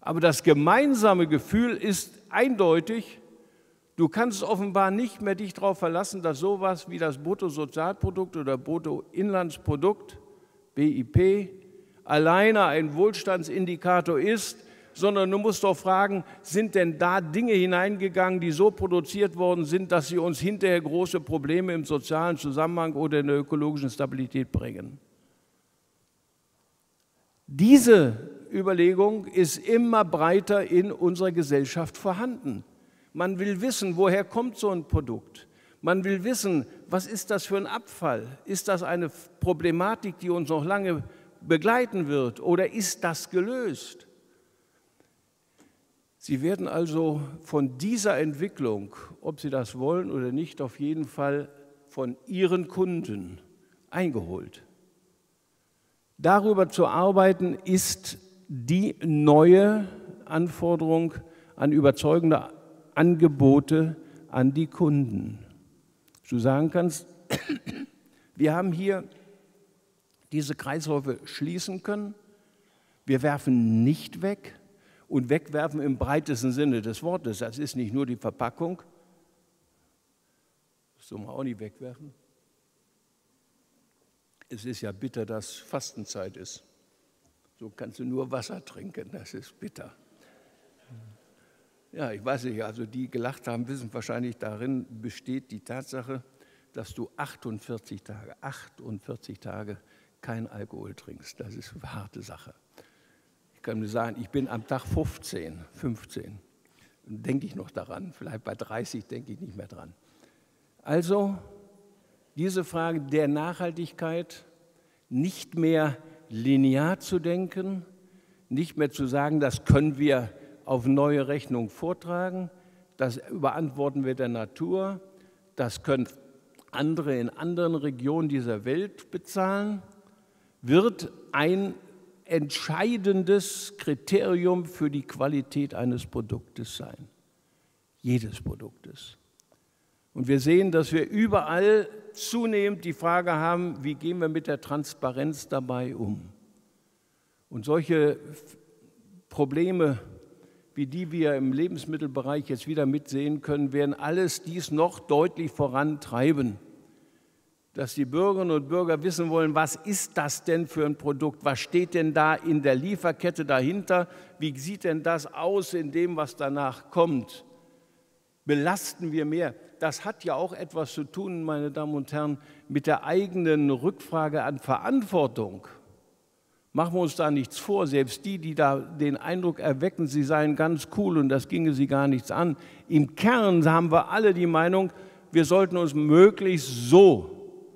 Aber das gemeinsame Gefühl ist eindeutig, du kannst offenbar nicht mehr dich darauf verlassen, dass sowas wie das Bruttosozialprodukt oder Bruttoinlandsprodukt, B I P, alleine ein Wohlstandsindikator ist, sondern du musst doch fragen, sind denn da Dinge hineingegangen, die so produziert worden sind, dass sie uns hinterher große Probleme im sozialen Zusammenhang oder in der ökologischen Stabilität bringen? Diese Überlegung ist immer breiter in unserer Gesellschaft vorhanden. Man will wissen, woher kommt so ein Produkt? Man will wissen, was ist das für ein Abfall? Ist das eine Problematik, die uns noch lange begleiten wird, oder ist das gelöst? Sie werden also von dieser Entwicklung, ob Sie das wollen oder nicht, auf jeden Fall von Ihren Kunden eingeholt. Darüber zu arbeiten, ist die neue Anforderung an überzeugende Angebote an die Kunden. Du sagen kannst, wir haben hier diese Kreisläufe schließen können, wir werfen nicht weg und wegwerfen im breitesten Sinne des Wortes. Das ist nicht nur die Verpackung, das soll man auch nicht wegwerfen. Es ist ja bitter, dass Fastenzeit ist. So kannst du nur Wasser trinken, das ist bitter. Ja, ich weiß nicht, also die gelacht haben, wissen wahrscheinlich, darin besteht die Tatsache, dass du achtundvierzig Tage, achtundvierzig Tage kein Alkohol trinkst. Das ist eine harte Sache. Ich kann nur sagen, ich bin am Tag fünfzehn, fünfzehn. Denke ich noch daran, vielleicht bei dreißig denke ich nicht mehr dran. Also diese Frage der Nachhaltigkeit, nicht mehr linear zu denken, nicht mehr zu sagen, das können wir auf neue Rechnung vortragen, das überantworten wir der Natur, das können andere in anderen Regionen dieser Welt bezahlen, wird ein entscheidendes Kriterium für die Qualität eines Produktes sein, jedes Produktes. Und wir sehen, dass wir überall zunehmend die Frage haben, wie gehen wir mit der Transparenz dabei um? Und solche Probleme, wie die wir im Lebensmittelbereich jetzt wieder mitsehen können, werden alles dies noch deutlich vorantreiben, dass die Bürgerinnen und Bürger wissen wollen, was ist das denn für ein Produkt, was steht denn da in der Lieferkette dahinter, wie sieht denn das aus in dem, was danach kommt? Belasten wir mehr? Das hat ja auch etwas zu tun, meine Damen und Herren, mit der eigenen Rückfrage an Verantwortung. Machen wir uns da nichts vor, selbst die, die da den Eindruck erwecken, sie seien ganz cool und das ginge sie gar nichts an. Im Kern haben wir alle die Meinung, wir sollten uns möglichst so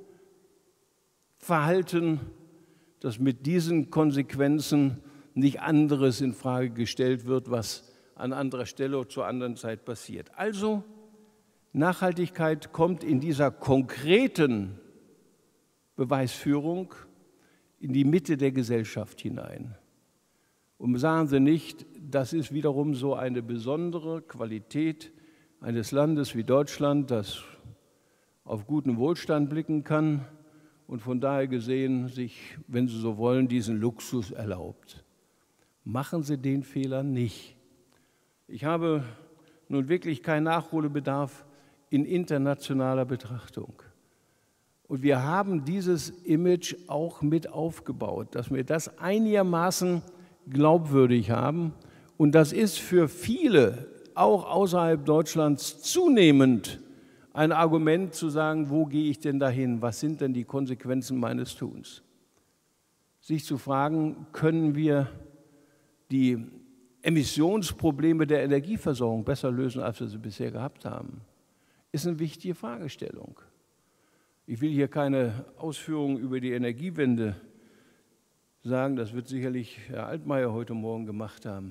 verhalten, dass mit diesen Konsequenzen nicht anderes in Frage gestellt wird, was an anderer Stelle oder zur anderen Zeit passiert. Also Nachhaltigkeit kommt in dieser konkreten Beweisführung in die Mitte der Gesellschaft hinein. Und sagen Sie nicht, das ist wiederum so eine besondere Qualität eines Landes wie Deutschland, das auf guten Wohlstand blicken kann und von daher gesehen sich, wenn Sie so wollen, diesen Luxus erlaubt. Machen Sie den Fehler nicht. Ich habe nun wirklich keinen Nachholbedarf in internationaler Betrachtung. Und wir haben dieses Image auch mit aufgebaut, dass wir das einigermaßen glaubwürdig haben. Und das ist für viele, auch außerhalb Deutschlands, zunehmend ein Argument zu sagen, wo gehe ich denn dahin? Was sind denn die Konsequenzen meines Tuns? Sich zu fragen, können wir die Emissionsprobleme der Energieversorgung besser lösen, als wir sie bisher gehabt haben, ist eine wichtige Fragestellung. Ich will hier keine Ausführungen über die Energiewende sagen, das wird sicherlich Herr Altmaier heute Morgen gemacht haben.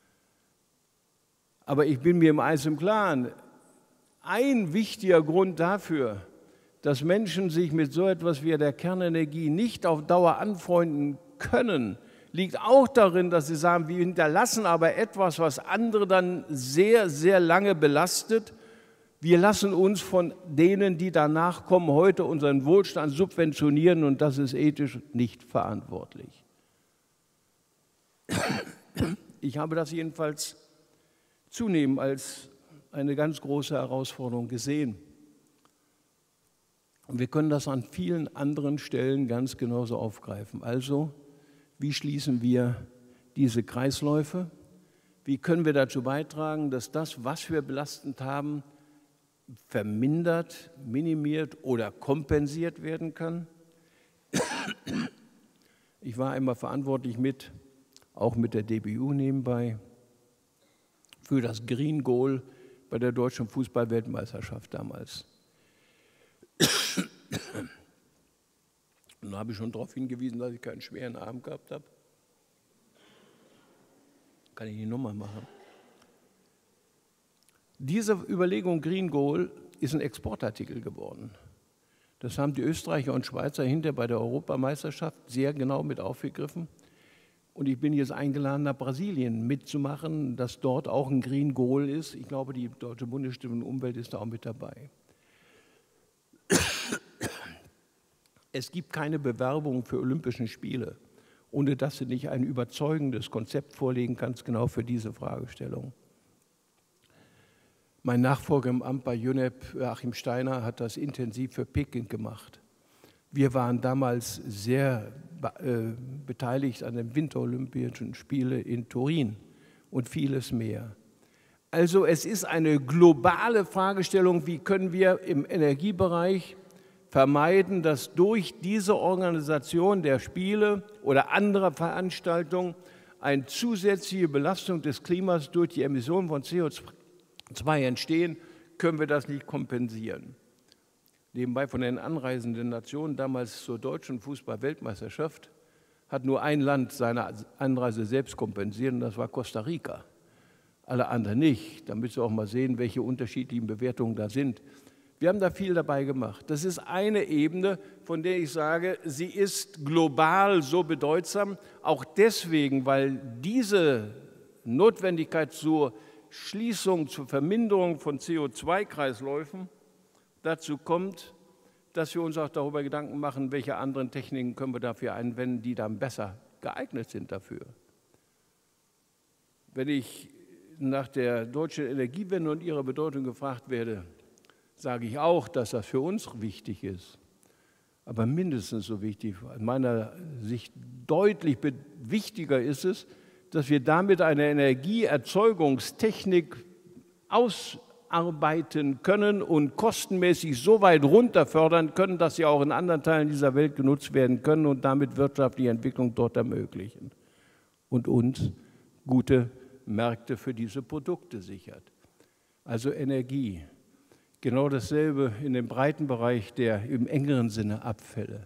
Aber ich bin mir im Eins im Klaren, ein wichtiger Grund dafür, dass Menschen sich mit so etwas wie der Kernenergie nicht auf Dauer anfreunden können, liegt auch darin, dass sie sagen, wir hinterlassen aber etwas, was andere dann sehr, sehr lange belastet. Wir lassen uns von denen, die danach kommen, heute unseren Wohlstand subventionieren und das ist ethisch nicht verantwortlich. Ich habe das jedenfalls zunehmend als eine ganz große Herausforderung gesehen. Und wir können das an vielen anderen Stellen ganz genauso aufgreifen. Also, wie schließen wir diese Kreisläufe? Wie können wir dazu beitragen, dass das, was wir belastend haben, vermindert, minimiert oder kompensiert werden kann? Ich war einmal verantwortlich mit, auch mit der D B U nebenbei, für das Green Goal bei der deutschen Fußball-Weltmeisterschaft damals. Und da habe ich schon darauf hingewiesen, dass ich keinen schweren Arm gehabt habe. Kann ich die Nummer machen? Diese Überlegung Green Goal ist ein Exportartikel geworden. Das haben die Österreicher und Schweizer hinterher bei der Europameisterschaft sehr genau mit aufgegriffen. Und ich bin jetzt eingeladen, nach Brasilien mitzumachen, dass dort auch ein Green Goal ist. Ich glaube, die Deutsche Bundesstiftung Umwelt ist da auch mit dabei. Es gibt keine Bewerbung für Olympische Spiele, ohne dass du nicht ein überzeugendes Konzept vorlegen kannst, genau für diese Fragestellung. Mein Nachfolger im Amt bei U N E P, Achim Steiner, hat das intensiv für Peking gemacht. Wir waren damals sehr äh, beteiligt an den Winterolympischen Spielen in Turin und vieles mehr. Also es ist eine globale Fragestellung, wie können wir im Energiebereich vermeiden, dass durch diese Organisation der Spiele oder anderer Veranstaltungen eine zusätzliche Belastung des Klimas durch die Emission von C O zwei entstehen, können wir das nicht kompensieren. Nebenbei von den anreisenden Nationen damals zur deutschen Fußball-Weltmeisterschaft hat nur ein Land seine Anreise selbst kompensiert und das war Costa Rica. Alle anderen nicht, damit Sie auch mal sehen, welche unterschiedlichen Bewertungen da sind. Wir haben da viel dabei gemacht. Das ist eine Ebene, von der ich sage, sie ist global so bedeutsam, auch deswegen, weil diese Notwendigkeit zur Schließung, zur Verminderung von C O zwei Kreisläufen dazu kommt, dass wir uns auch darüber Gedanken machen, welche anderen Techniken können wir dafür anwenden, die dann besser geeignet sind dafür. Wenn ich nach der deutschen Energiewende und ihrer Bedeutung gefragt werde, sage ich auch, dass das für uns wichtig ist. Aber mindestens so wichtig, aus meiner Sicht deutlich wichtiger ist es, dass wir damit eine Energieerzeugungstechnik ausarbeiten können und kostenmäßig so weit runter fördern können, dass sie auch in anderen Teilen dieser Welt genutzt werden können und damit wirtschaftliche Entwicklung dort ermöglichen und uns gute Märkte für diese Produkte sichert. Also Energie. Genau dasselbe in dem breiten Bereich der im engeren Sinne Abfälle.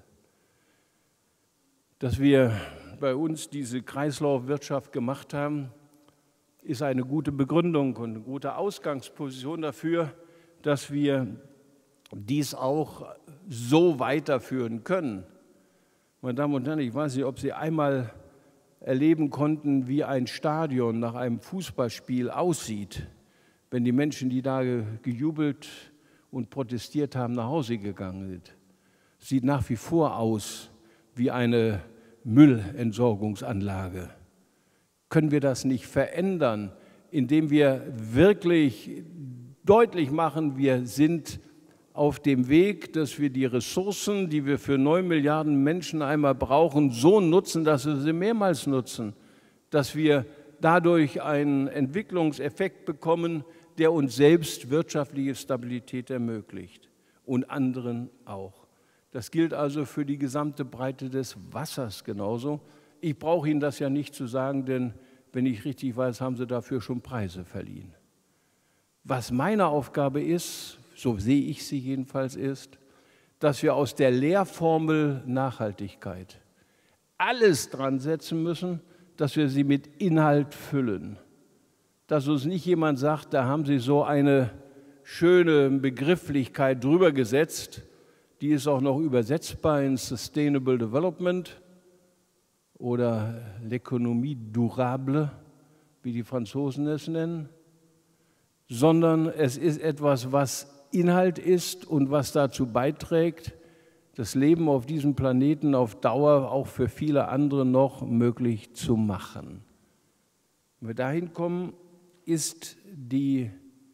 Dass wir bei uns diese Kreislaufwirtschaft gemacht haben, ist eine gute Begründung und eine gute Ausgangsposition dafür, dass wir dies auch so weiterführen können. Meine Damen und Herren, ich weiß nicht, ob Sie einmal erleben konnten, wie ein Stadion nach einem Fußballspiel aussieht, wenn die Menschen, die da gejubelt und protestiert haben, nach Hause gegangen sind. Sieht nach wie vor aus wie eine Müllentsorgungsanlage. Können wir das nicht verändern, indem wir wirklich deutlich machen, wir sind auf dem Weg, dass wir die Ressourcen, die wir für neun Milliarden Menschen einmal brauchen, so nutzen, dass wir sie mehrmals nutzen, dass wir dadurch einen Entwicklungseffekt bekommen, der uns selbst wirtschaftliche Stabilität ermöglicht und anderen auch. Das gilt also für die gesamte Breite des Wassers genauso. Ich brauche Ihnen das ja nicht zu sagen, denn wenn ich richtig weiß, haben Sie dafür schon Preise verliehen. Was meine Aufgabe ist, so sehe ich sie jedenfalls, ist, dass wir aus der Lehrformel Nachhaltigkeit alles dran setzen müssen, dass wir sie mit Inhalt füllen. Dass uns nicht jemand sagt, da haben Sie so eine schöne Begrifflichkeit drüber gesetzt, die ist auch noch übersetzbar in Sustainable Development oder L'économie durable, wie die Franzosen es nennen, sondern es ist etwas, was Inhalt ist und was dazu beiträgt, das Leben auf diesem Planeten auf Dauer auch für viele andere noch möglich zu machen. Ich Wenn wir dahin kommen, ist die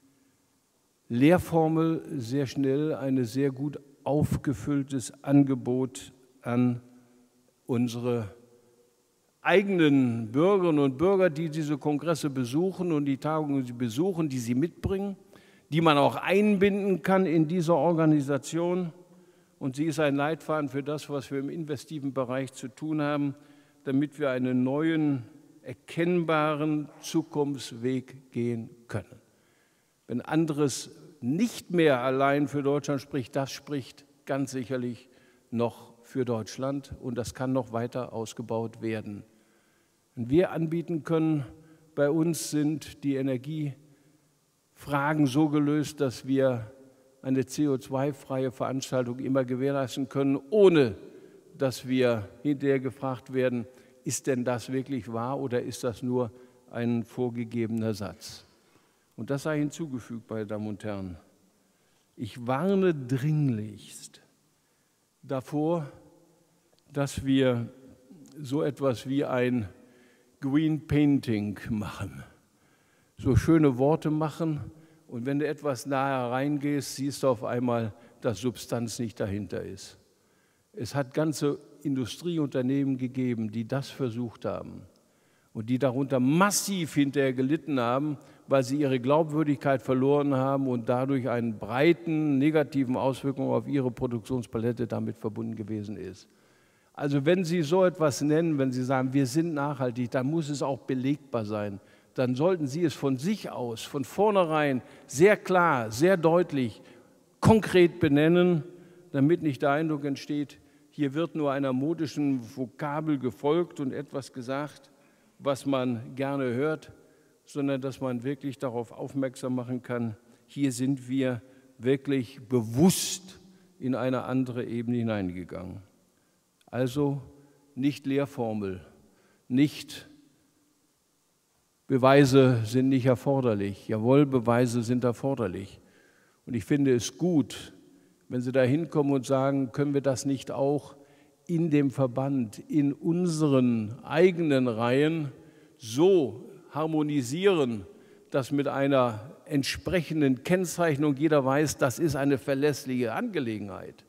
Lehrformel sehr schnell ein sehr gut aufgefülltes Angebot an unsere eigenen Bürgerinnen und Bürger, die diese Kongresse besuchen und die Tagungen sie besuchen, die sie mitbringen, die man auch einbinden kann in diese Organisation. Und sie ist ein Leitfaden für das, was wir im investiven Bereich zu tun haben, damit wir einen neuen, erkennbaren Zukunftsweg gehen können. Wenn anderes nicht mehr allein für Deutschland spricht, das spricht ganz sicherlich noch für Deutschland und das kann noch weiter ausgebaut werden. Wenn wir anbieten können, bei uns sind die Energiefragen so gelöst, dass wir eine C O zwei freie Veranstaltung immer gewährleisten können, ohne dass wir hinterher gefragt werden, ist denn das wirklich wahr oder ist das nur ein vorgegebener Satz? Und das sei hinzugefügt, meine Damen und Herren. Ich warne dringlichst davor, dass wir so etwas wie ein Green Painting machen, so schöne Worte machen und wenn du etwas nahe reingehst, siehst du auf einmal, dass Substanz nicht dahinter ist. Es hat ganze Industrieunternehmen gegeben, die das versucht haben und die darunter massiv hinterher gelitten haben, weil sie ihre Glaubwürdigkeit verloren haben und dadurch einen breiten negativen Auswirkungen auf ihre Produktionspalette damit verbunden gewesen ist. Also wenn Sie so etwas nennen, wenn Sie sagen, wir sind nachhaltig, dann muss es auch belegbar sein. Dann sollten Sie es von sich aus, von vornherein sehr klar, sehr deutlich, konkret benennen, damit nicht der Eindruck entsteht, hier wird nur einer modischen Vokabel gefolgt und etwas gesagt, was man gerne hört, sondern dass man wirklich darauf aufmerksam machen kann, hier sind wir wirklich bewusst in eine andere Ebene hineingegangen. Also nicht Lehrformel, nicht Beweise sind nicht erforderlich. Jawohl, Beweise sind erforderlich. Und ich finde es gut, wenn Sie da hinkommen und sagen, können wir das nicht auch in dem Verband, in unseren eigenen Reihen so harmonisieren, dass mit einer entsprechenden Kennzeichnung jeder weiß, das ist eine verlässliche Angelegenheit.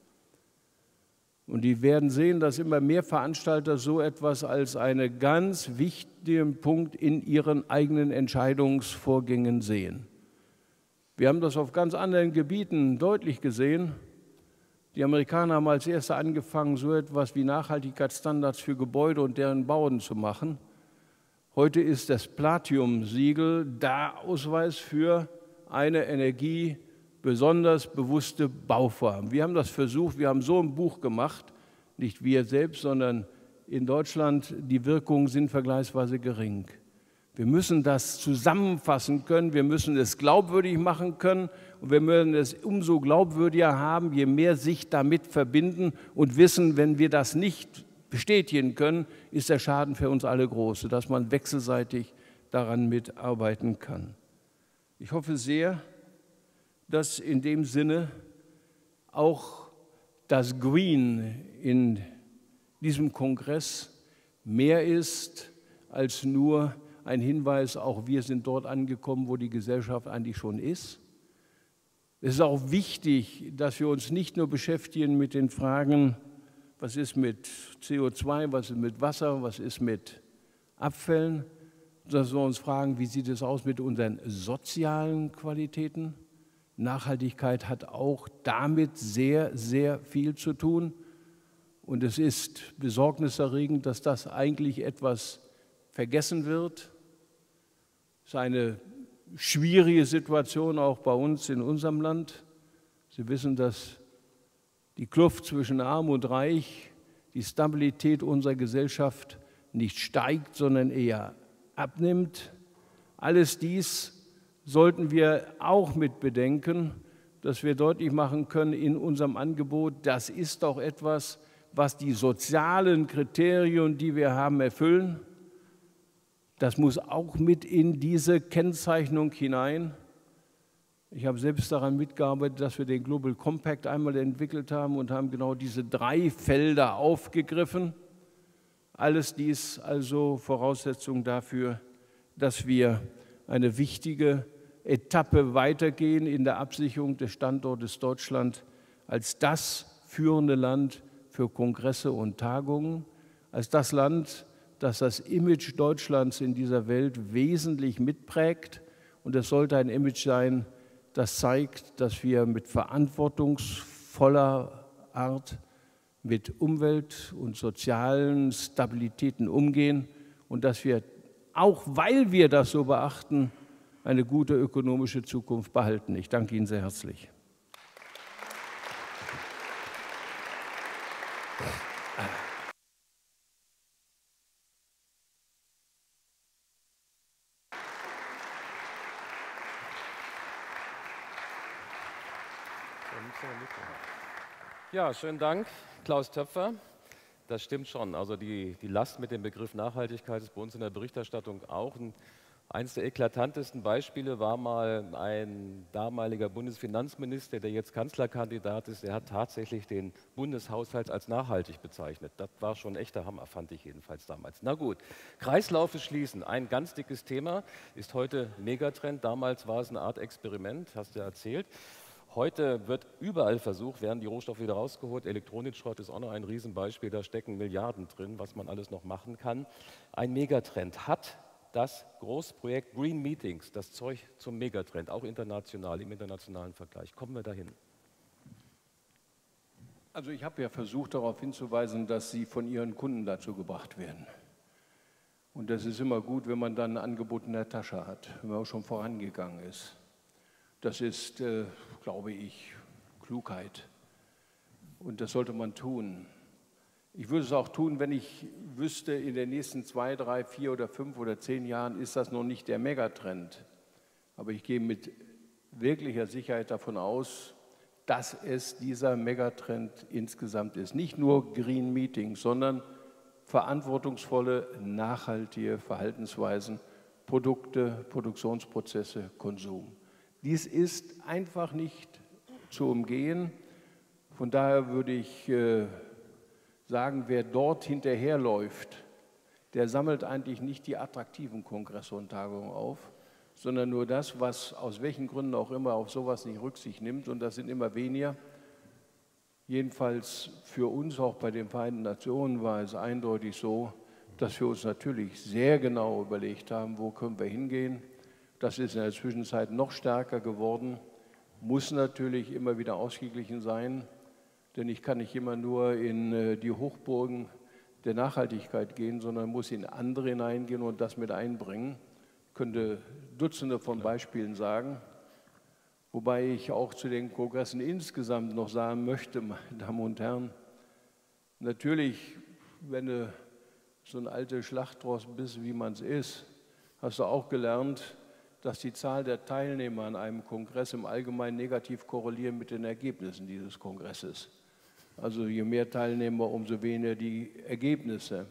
Und die werden sehen, dass immer mehr Veranstalter so etwas als einen ganz wichtigen Punkt in ihren eigenen Entscheidungsvorgängen sehen. Wir haben das auf ganz anderen Gebieten deutlich gesehen. Die Amerikaner haben als Erste angefangen, so etwas wie Nachhaltigkeitsstandards für Gebäude und deren Bauten zu machen. Heute ist das Platinum-Siegel der Ausweis für eine Energie besonders bewusste Bauform. Wir haben das versucht, wir haben so ein Buch gemacht, nicht wir selbst, sondern in Deutschland, die Wirkungen sind vergleichsweise gering. Wir müssen das zusammenfassen können, wir müssen es glaubwürdig machen können und wir müssen es umso glaubwürdiger haben, je mehr sich damit verbinden und wissen, wenn wir das nicht bestätigen können, ist der Schaden für uns alle groß, sodass man wechselseitig daran mitarbeiten kann. Ich hoffe sehr, dass in dem Sinne auch das Green in diesem Kongress mehr ist als nur ein Hinweis, auch wir sind dort angekommen, wo die Gesellschaft eigentlich schon ist. Es ist auch wichtig, dass wir uns nicht nur beschäftigen mit den Fragen, was ist mit C O zwei, was ist mit Wasser, was ist mit Abfällen, sondern dass wir uns fragen, wie sieht es aus mit unseren sozialen Qualitäten? Nachhaltigkeit hat auch damit sehr, sehr viel zu tun. Und es ist besorgniserregend, dass das eigentlich etwas vergessen wird. Es ist eine schwierige Situation auch bei uns in unserem Land. Sie wissen, dass die Kluft zwischen Arm und Reich, die Stabilität unserer Gesellschaft nicht steigt, sondern eher abnimmt. Alles dies sollten wir auch mit bedenken, dass wir deutlich machen können in unserem Angebot, das ist doch etwas, was die sozialen Kriterien, die wir haben, erfüllen. Das muss auch mit in diese Kennzeichnung hinein. Ich habe selbst daran mitgearbeitet, dass wir den Global Compact einmal entwickelt haben und haben genau diese drei Felder aufgegriffen. Alles dies also Voraussetzung dafür, dass wir eine wichtige Etappe weitergehen in der Absicherung des Standortes Deutschland als das führende Land für Kongresse und Tagungen, als das Land, das das Image Deutschlands in dieser Welt wesentlich mitprägt. Und es sollte ein Image sein, das zeigt, dass wir mit verantwortungsvoller Art mit Umwelt und sozialen Stabilitäten umgehen und dass wir, auch weil wir das so beachten, eine gute ökonomische Zukunft behalten. Ich danke Ihnen sehr herzlich. Ja, schönen Dank, Klaus Töpfer. Das stimmt schon. Also die, die Last mit dem Begriff Nachhaltigkeit ist bei uns in der Berichterstattung auch ein Eines der eklatantesten Beispiele war mal ein damaliger Bundesfinanzminister, der jetzt Kanzlerkandidat ist, der hat tatsächlich den Bundeshaushalt als nachhaltig bezeichnet. Das war schon ein echter Hammer, fand ich jedenfalls damals. Na gut, Kreislaufe schließen, ein ganz dickes Thema, ist heute Megatrend. Damals war es eine Art Experiment, hast du ja erzählt. Heute wird überall versucht, werden die Rohstoffe wieder rausgeholt. Elektronikschrott ist auch noch ein Riesenbeispiel, da stecken Milliarden drin, was man alles noch machen kann. Ein Megatrend hat das Großprojekt Green Meetings, das Zeug zum Megatrend, auch international, im internationalen Vergleich. Kommen wir dahin? Also ich habe ja versucht, darauf hinzuweisen, dass Sie von Ihren Kunden dazu gebracht werden. Und das ist immer gut, wenn man dann ein Angebot in der Tasche hat, wenn man auch schon vorangegangen ist. Das ist, äh, glaube ich, Klugheit. Und das sollte man tun. Ich würde es auch tun, wenn ich wüsste, in den nächsten zwei, drei, vier oder fünf oder zehn Jahren ist das noch nicht der Megatrend. Aber ich gehe mit wirklicher Sicherheit davon aus, dass es dieser Megatrend insgesamt ist. Nicht nur Green Meetings, sondern verantwortungsvolle, nachhaltige Verhaltensweisen, Produkte, Produktionsprozesse, Konsum. Dies ist einfach nicht zu umgehen. Von daher würde ich äh, sagen, wer dort hinterherläuft, der sammelt eigentlich nicht die attraktiven Kongresse und Tagungen auf, sondern nur das, was aus welchen Gründen auch immer auf sowas nicht Rücksicht nimmt. Und das sind immer weniger. Jedenfalls für uns, auch bei den Vereinten Nationen, war es eindeutig so, dass wir uns natürlich sehr genau überlegt haben, wo können wir hingehen. Das ist in der Zwischenzeit noch stärker geworden, muss natürlich immer wieder ausgeglichen sein. Denn ich kann nicht immer nur in die Hochburgen der Nachhaltigkeit gehen, sondern muss in andere hineingehen und das mit einbringen. Ich könnte Dutzende von Beispielen sagen, wobei ich auch zu den Kongressen insgesamt noch sagen möchte, meine Damen und Herren, natürlich, wenn du so ein alter Schlachtross bist, wie man es ist, hast du auch gelernt, dass die Zahl der Teilnehmer an einem Kongress im Allgemeinen negativ korrelieren mit den Ergebnissen dieses Kongresses. Also je mehr Teilnehmer, umso weniger die Ergebnisse.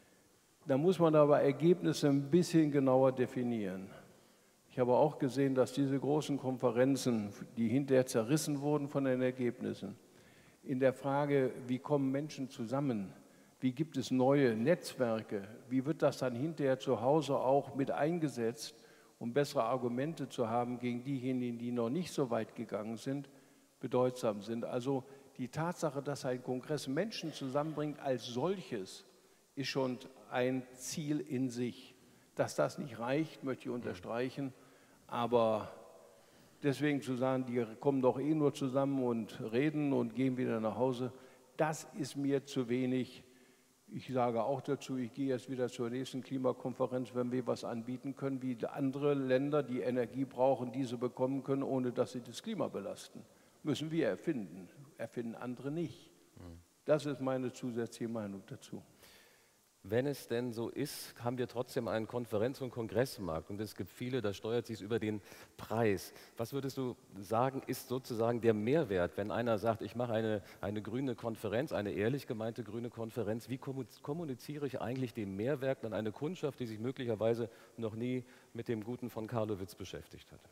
Da muss man aber Ergebnisse ein bisschen genauer definieren. Ich habe auch gesehen, dass diese großen Konferenzen, die hinterher zerrissen wurden von den Ergebnissen, in der Frage, wie kommen Menschen zusammen, wie gibt es neue Netzwerke, wie wird das dann hinterher zu Hause auch mit eingesetzt, um bessere Argumente zu haben gegen diejenigen, die noch nicht so weit gegangen sind, bedeutsam sind. Also die Tatsache, dass ein Kongress Menschen zusammenbringt als solches, ist schon ein Ziel in sich. Dass das nicht reicht, möchte ich unterstreichen, aber deswegen zu sagen, die kommen doch eh nur zusammen und reden und gehen wieder nach Hause, das ist mir zu wenig. Ich sage auch dazu, ich gehe jetzt wieder zur nächsten Klimakonferenz, wenn wir was anbieten können, wie andere Länder, die Energie brauchen, diese bekommen können, ohne dass sie das Klima belasten. Müssen wir erfinden, erfinden andere nicht. Das ist meine zusätzliche Meinung dazu. Wenn es denn so ist, haben wir trotzdem einen Konferenz- und Kongressmarkt und es gibt viele, da steuert sich über den Preis. Was würdest du sagen, ist sozusagen der Mehrwert, wenn einer sagt, ich mache eine, eine grüne Konferenz, eine ehrlich gemeinte grüne Konferenz, wie kommuniziere ich eigentlich den Mehrwert an eine Kundschaft, die sich möglicherweise noch nie mit dem Guten von Karlowitz beschäftigt hat?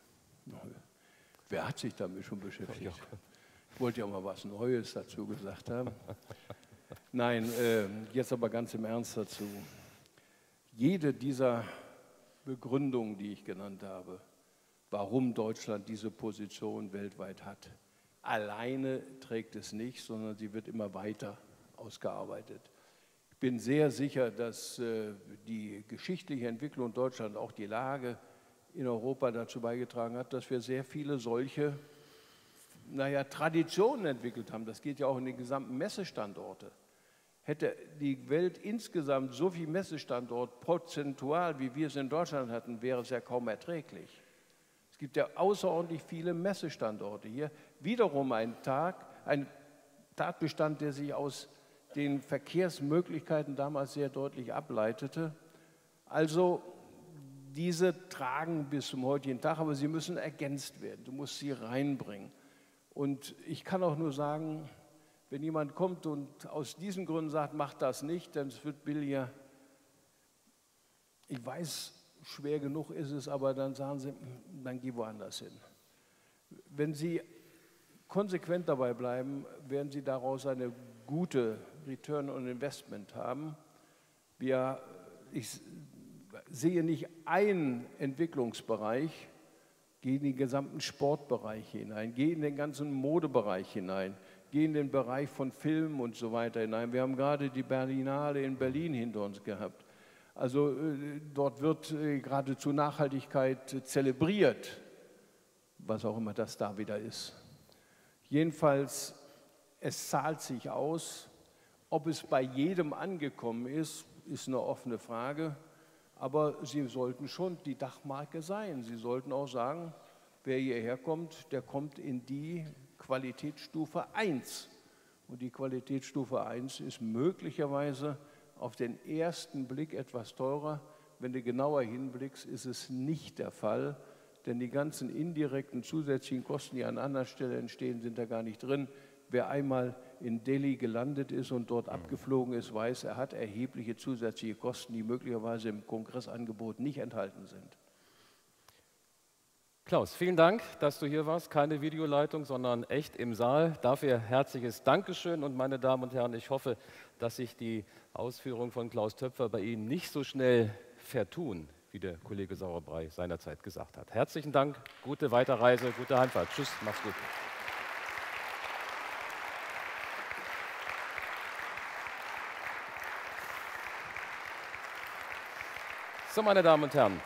Wer hat sich damit schon beschäftigt? Ich wollte ja mal was Neues dazu gesagt haben. Nein, äh, jetzt aber ganz im Ernst dazu. Jede dieser Begründungen, die ich genannt habe, warum Deutschland diese Position weltweit hat. Alleine trägt es nicht, sondern sie wird immer weiter ausgearbeitet. Ich bin sehr sicher, dass äh, die geschichtliche Entwicklung Deutschlands, auch die Lage in Europa dazu beigetragen hat, dass wir sehr viele solche naja, Traditionen entwickelt haben. Das geht ja auch in die gesamten Messestandorte. Hätte die Welt insgesamt so viel Messestandort prozentual, wie wir es in Deutschland hatten, wäre es ja kaum erträglich. Es gibt ja außerordentlich viele Messestandorte hier. Wiederum ein Tag, ein Tatbestand, der sich aus den Verkehrsmöglichkeiten damals sehr deutlich ableitete. Also diese tragen bis zum heutigen Tag, aber sie müssen ergänzt werden. Du musst sie reinbringen. Und ich kann auch nur sagen, wenn jemand kommt und aus diesen Gründen sagt, mach das nicht, dann wird billiger. Ich weiß, schwer genug ist es, aber dann sagen sie, dann geh woanders hin. Wenn Sie konsequent dabei bleiben, werden Sie daraus eine gute Return on Investment haben. Wir, ich sehe nicht einen Entwicklungsbereich, gehe in den gesamten Sportbereich hinein, gehe in den ganzen Modebereich hinein, gehe in den Bereich von Film und so weiter hinein. Wir haben gerade die Berlinale in Berlin hinter uns gehabt. Also äh, dort wird äh, geradezu Nachhaltigkeit äh, zelebriert, was auch immer das da wieder ist. Jedenfalls, es zahlt sich aus. Ob es bei jedem angekommen ist, ist eine offene Frage. Aber Sie sollten schon die Dachmarke sein. Sie sollten auch sagen, wer hierher kommt, der kommt in die Qualitätsstufe eins. Und die Qualitätsstufe eins ist möglicherweise auf den ersten Blick etwas teurer. Wenn du genauer hinblickst, ist es nicht der Fall, denn die ganzen indirekten zusätzlichen Kosten, die an anderer Stelle entstehen, sind da gar nicht drin. Wer einmal in Delhi gelandet ist und dort abgeflogen ist, weiß, er hat erhebliche zusätzliche Kosten, die möglicherweise im Kongressangebot nicht enthalten sind. Klaus, vielen Dank, dass du hier warst. Keine Videoleitung, sondern echt im Saal. Dafür herzliches Dankeschön. Und meine Damen und Herren, ich hoffe, dass sich die Ausführungen von Klaus Töpfer bei Ihnen nicht so schnell vertun, wie der Kollege Sauerbrei seinerzeit gesagt hat. Herzlichen Dank, gute Weiterreise, gute Heimfahrt. Tschüss, mach's gut. So, meine Damen und Herren,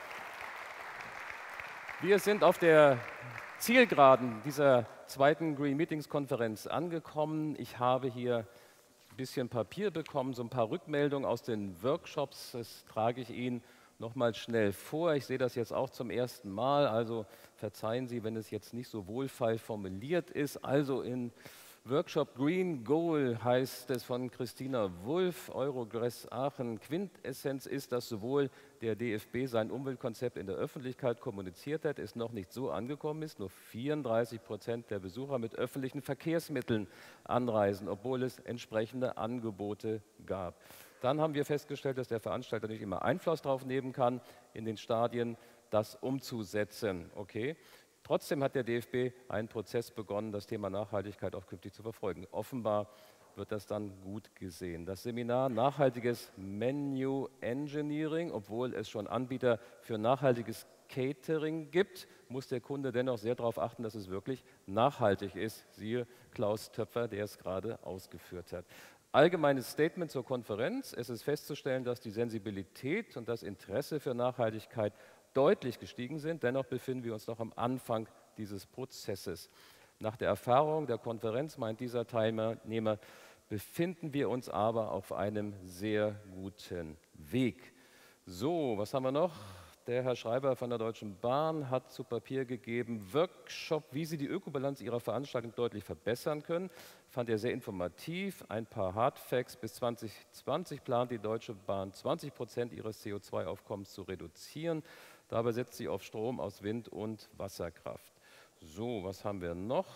wir sind auf der Zielgeraden dieser zweiten Green Meetings Konferenz angekommen. Ich habe hier ein bisschen Papier bekommen, so ein paar Rückmeldungen aus den Workshops. Das trage ich Ihnen noch mal schnell vor. Ich sehe das jetzt auch zum ersten Mal, also verzeihen Sie, wenn es jetzt nicht so wohlfeil formuliert ist. Also in Workshop Green Goal heißt es von Christina Wulff, Eurogress Aachen. Quintessenz ist, dass sowohl der D F B sein Umweltkonzept in der Öffentlichkeit kommuniziert hat, es noch nicht so angekommen ist, nur vierunddreißig Prozent der Besucher mit öffentlichen Verkehrsmitteln anreisen, obwohl es entsprechende Angebote gab. Dann haben wir festgestellt, dass der Veranstalter nicht immer Einfluss darauf nehmen kann, in den Stadien das umzusetzen. Okay. Trotzdem hat der D F B einen Prozess begonnen, das Thema Nachhaltigkeit auch künftig zu verfolgen. Offenbar wird das dann gut gesehen. Das Seminar Nachhaltiges Menu Engineering, obwohl es schon Anbieter für nachhaltiges Catering gibt, muss der Kunde dennoch sehr darauf achten, dass es wirklich nachhaltig ist. Siehe Klaus Töpfer, der es gerade ausgeführt hat. Allgemeines Statement zur Konferenz. Es ist festzustellen, dass die Sensibilität und das Interesse für Nachhaltigkeit deutlich gestiegen sind. Dennoch befinden wir uns noch am Anfang dieses Prozesses. Nach der Erfahrung der Konferenz, meint dieser Teilnehmer, befinden wir uns aber auf einem sehr guten Weg. So, was haben wir noch? Der Herr Schreiber von der Deutschen Bahn hat zu Papier gegeben, Workshop, wie Sie die Ökobilanz Ihrer Veranstaltung deutlich verbessern können. Fand er sehr informativ. Ein paar Hardfacts. Bis zwanzig zwanzig plant die Deutsche Bahn zwanzig Prozent ihres C O zwei Aufkommens zu reduzieren. Dabei setzt sie auf Strom aus Wind- und Wasserkraft. So, was haben wir noch?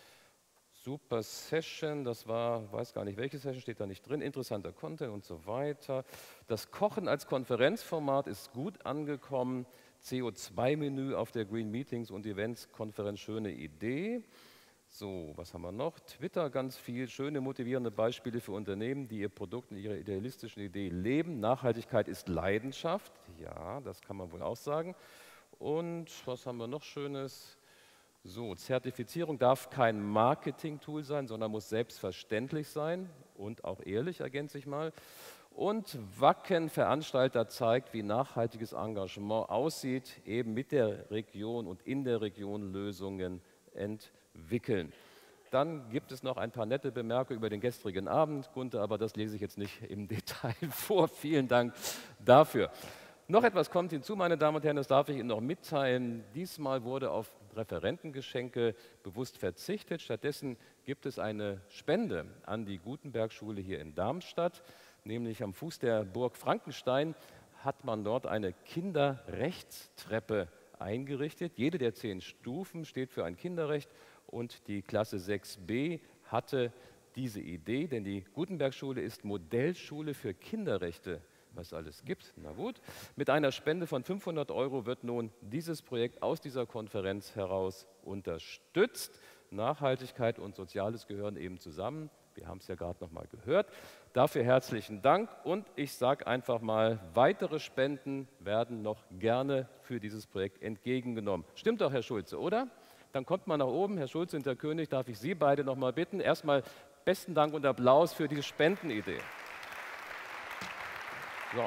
Super Session, das war, weiß gar nicht, welche Session steht da nicht drin, interessanter Content und so weiter. Das Kochen als Konferenzformat ist gut angekommen. C O zwei Menü auf der Green Meetings und Events Konferenz, schöne Idee. So, was haben wir noch? Twitter ganz viel, schöne, motivierende Beispiele für Unternehmen, die ihr Produkt und ihre idealistischen Idee leben. Nachhaltigkeit ist Leidenschaft. Ja, das kann man wohl auch sagen. Und was haben wir noch Schönes? So, Zertifizierung darf kein Marketing-Tool sein, sondern muss selbstverständlich sein und auch ehrlich, ergänze ich mal. Und Wacken Veranstalter zeigt, wie nachhaltiges Engagement aussieht, eben mit der Region und in der Region Lösungen entwickeln. Dann gibt es noch ein paar nette Bemerkungen über den gestrigen Abend, Gunther, aber das lese ich jetzt nicht im Detail vor. Vielen Dank dafür. Noch etwas kommt hinzu, meine Damen und Herren, das darf ich Ihnen noch mitteilen. Diesmal wurde auf Referentengeschenke bewusst verzichtet. Stattdessen gibt es eine Spende an die Gutenberg-Schule hier in Darmstadt, nämlich am Fuß der Burg Frankenstein hat man dort eine Kinderrechtstreppe eingerichtet. Jede der zehn Stufen steht für ein Kinderrecht und die Klasse sechs b hatte diese Idee, denn die Gutenberg-Schule ist Modellschule für Kinderrechte, was es alles gibt. Na gut, mit einer Spende von fünfhundert Euro wird nun dieses Projekt aus dieser Konferenz heraus unterstützt. Nachhaltigkeit und Soziales gehören eben zusammen. Wir haben es ja gerade noch mal gehört. Dafür herzlichen Dank und ich sage einfach mal, weitere Spenden werden noch gerne für dieses Projekt entgegengenommen. Stimmt doch, Herr Schulze, oder? Dann kommt mal nach oben. Herr Schulze und Herr König, darf ich Sie beide noch mal bitten. Erstmal besten Dank und Applaus für diese Spendenidee. So.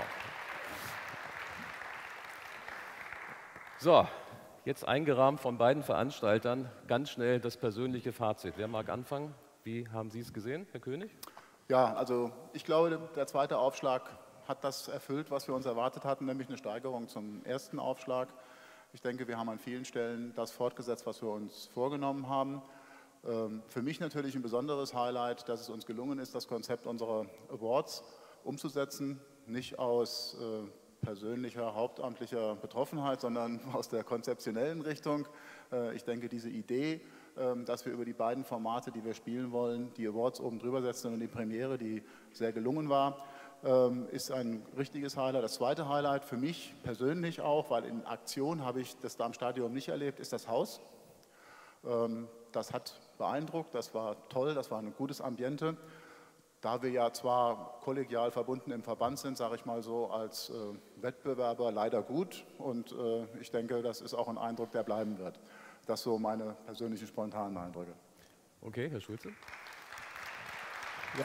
So, jetzt eingerahmt von beiden Veranstaltern, ganz schnell das persönliche Fazit. Wer mag anfangen? Wie haben Sie es gesehen, Herr König? Ja, also ich glaube, der zweite Aufschlag hat das erfüllt, was wir uns erwartet hatten, nämlich eine Steigerung zum ersten Aufschlag. Ich denke, wir haben an vielen Stellen das fortgesetzt, was wir uns vorgenommen haben. Für mich natürlich ein besonderes Highlight, dass es uns gelungen ist, das Konzept unserer Awards umzusetzen, nicht aus persönlicher, hauptamtlicher Betroffenheit, sondern aus der konzeptionellen Richtung. Ich denke, diese Idee, dass wir über die beiden Formate, die wir spielen wollen, die Awards oben drüber setzen und die Premiere, die sehr gelungen war, ist ein richtiges Highlight. Das zweite Highlight für mich persönlich auch, weil in Aktion habe ich das da im Stadion nicht erlebt, ist das Haus. Das hat beeindruckt, das war toll, das war ein gutes Ambiente. Da wir ja zwar kollegial verbunden im Verband sind, sage ich mal so, als äh, Wettbewerber leider gut. Und äh, ich denke, das ist auch ein Eindruck, der bleiben wird. Das so meine persönlichen spontanen Eindrücke. Okay, Herr Schulze. Ja.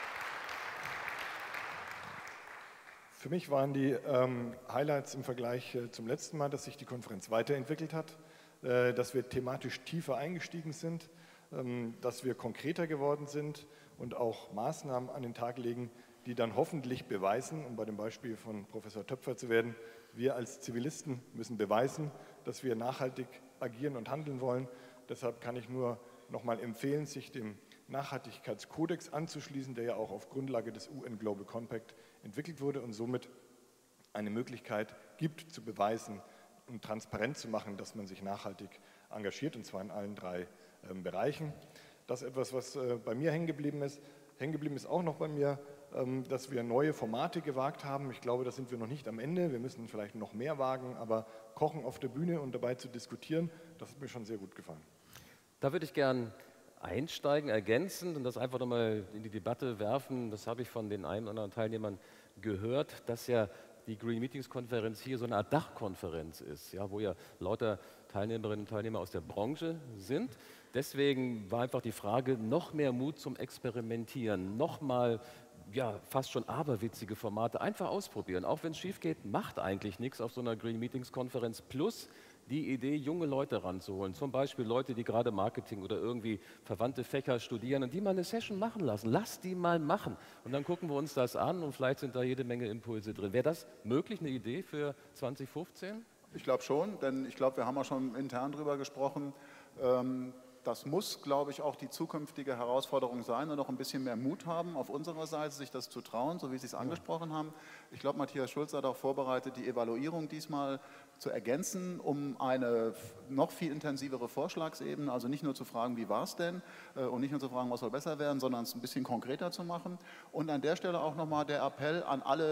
Für mich waren die ähm, Highlights im Vergleich äh, zum letzten Mal, dass sich die Konferenz weiterentwickelt hat, äh, dass wir thematisch tiefer eingestiegen sind, ähm, dass wir konkreter geworden sind und auch Maßnahmen an den Tag legen, die dann hoffentlich beweisen, um bei dem Beispiel von Professor Töpfer zu werden, wir als Zivilisten müssen beweisen, dass wir nachhaltig agieren und handeln wollen. Deshalb kann ich nur noch mal empfehlen, sich dem Nachhaltigkeitskodex anzuschließen, der ja auch auf Grundlage des U N Global Compact entwickelt wurde und somit eine Möglichkeit gibt, zu beweisen und transparent zu machen, dass man sich nachhaltig engagiert, und zwar in allen drei ähm, Bereichen. Das ist etwas, was äh, bei mir hängen geblieben ist. Hängen geblieben ist auch noch bei mir, ähm, dass wir neue Formate gewagt haben. Ich glaube, da sind wir noch nicht am Ende. Wir müssen vielleicht noch mehr wagen, aber Kochen auf der Bühne und dabei zu diskutieren, das hat mir schon sehr gut gefallen. Da würde ich gern einsteigen, ergänzen und das einfach nochmal in die Debatte werfen. Das habe ich von den einen oder anderen Teilnehmern gehört, dass ja die Green Meetings Konferenz hier so eine Art Dachkonferenz ist, ja, wo ja lauter Teilnehmerinnen und Teilnehmer aus der Branche sind. Deswegen war einfach die Frage, noch mehr Mut zum Experimentieren, noch mal ja, fast schon aberwitzige Formate einfach ausprobieren. Auch wenn es schief geht, macht eigentlich nichts auf so einer Green Meetings Konferenz. Plus die Idee, junge Leute ranzuholen, zum Beispiel Leute, die gerade Marketing oder irgendwie verwandte Fächer studieren und die mal eine Session machen lassen. Lass die mal machen und dann gucken wir uns das an und vielleicht sind da jede Menge Impulse drin. Wäre das möglich, eine Idee für zwanzig fünfzehn? Ich glaube schon, denn ich glaube, wir haben auch schon intern darüber gesprochen. Ähm, Das muss, glaube ich, auch die zukünftige Herausforderung sein und noch ein bisschen mehr Mut haben, auf unserer Seite sich das zu trauen, so wie Sie es angesprochen haben. Ich glaube, Matthias Schulze hat auch vorbereitet, die Evaluierung diesmal zu ergänzen, um eine noch viel intensivere Vorschlagsebene, also nicht nur zu fragen, wie war es denn, und nicht nur zu fragen, was soll besser werden, sondern es ein bisschen konkreter zu machen. Und an der Stelle auch nochmal der Appell an alle,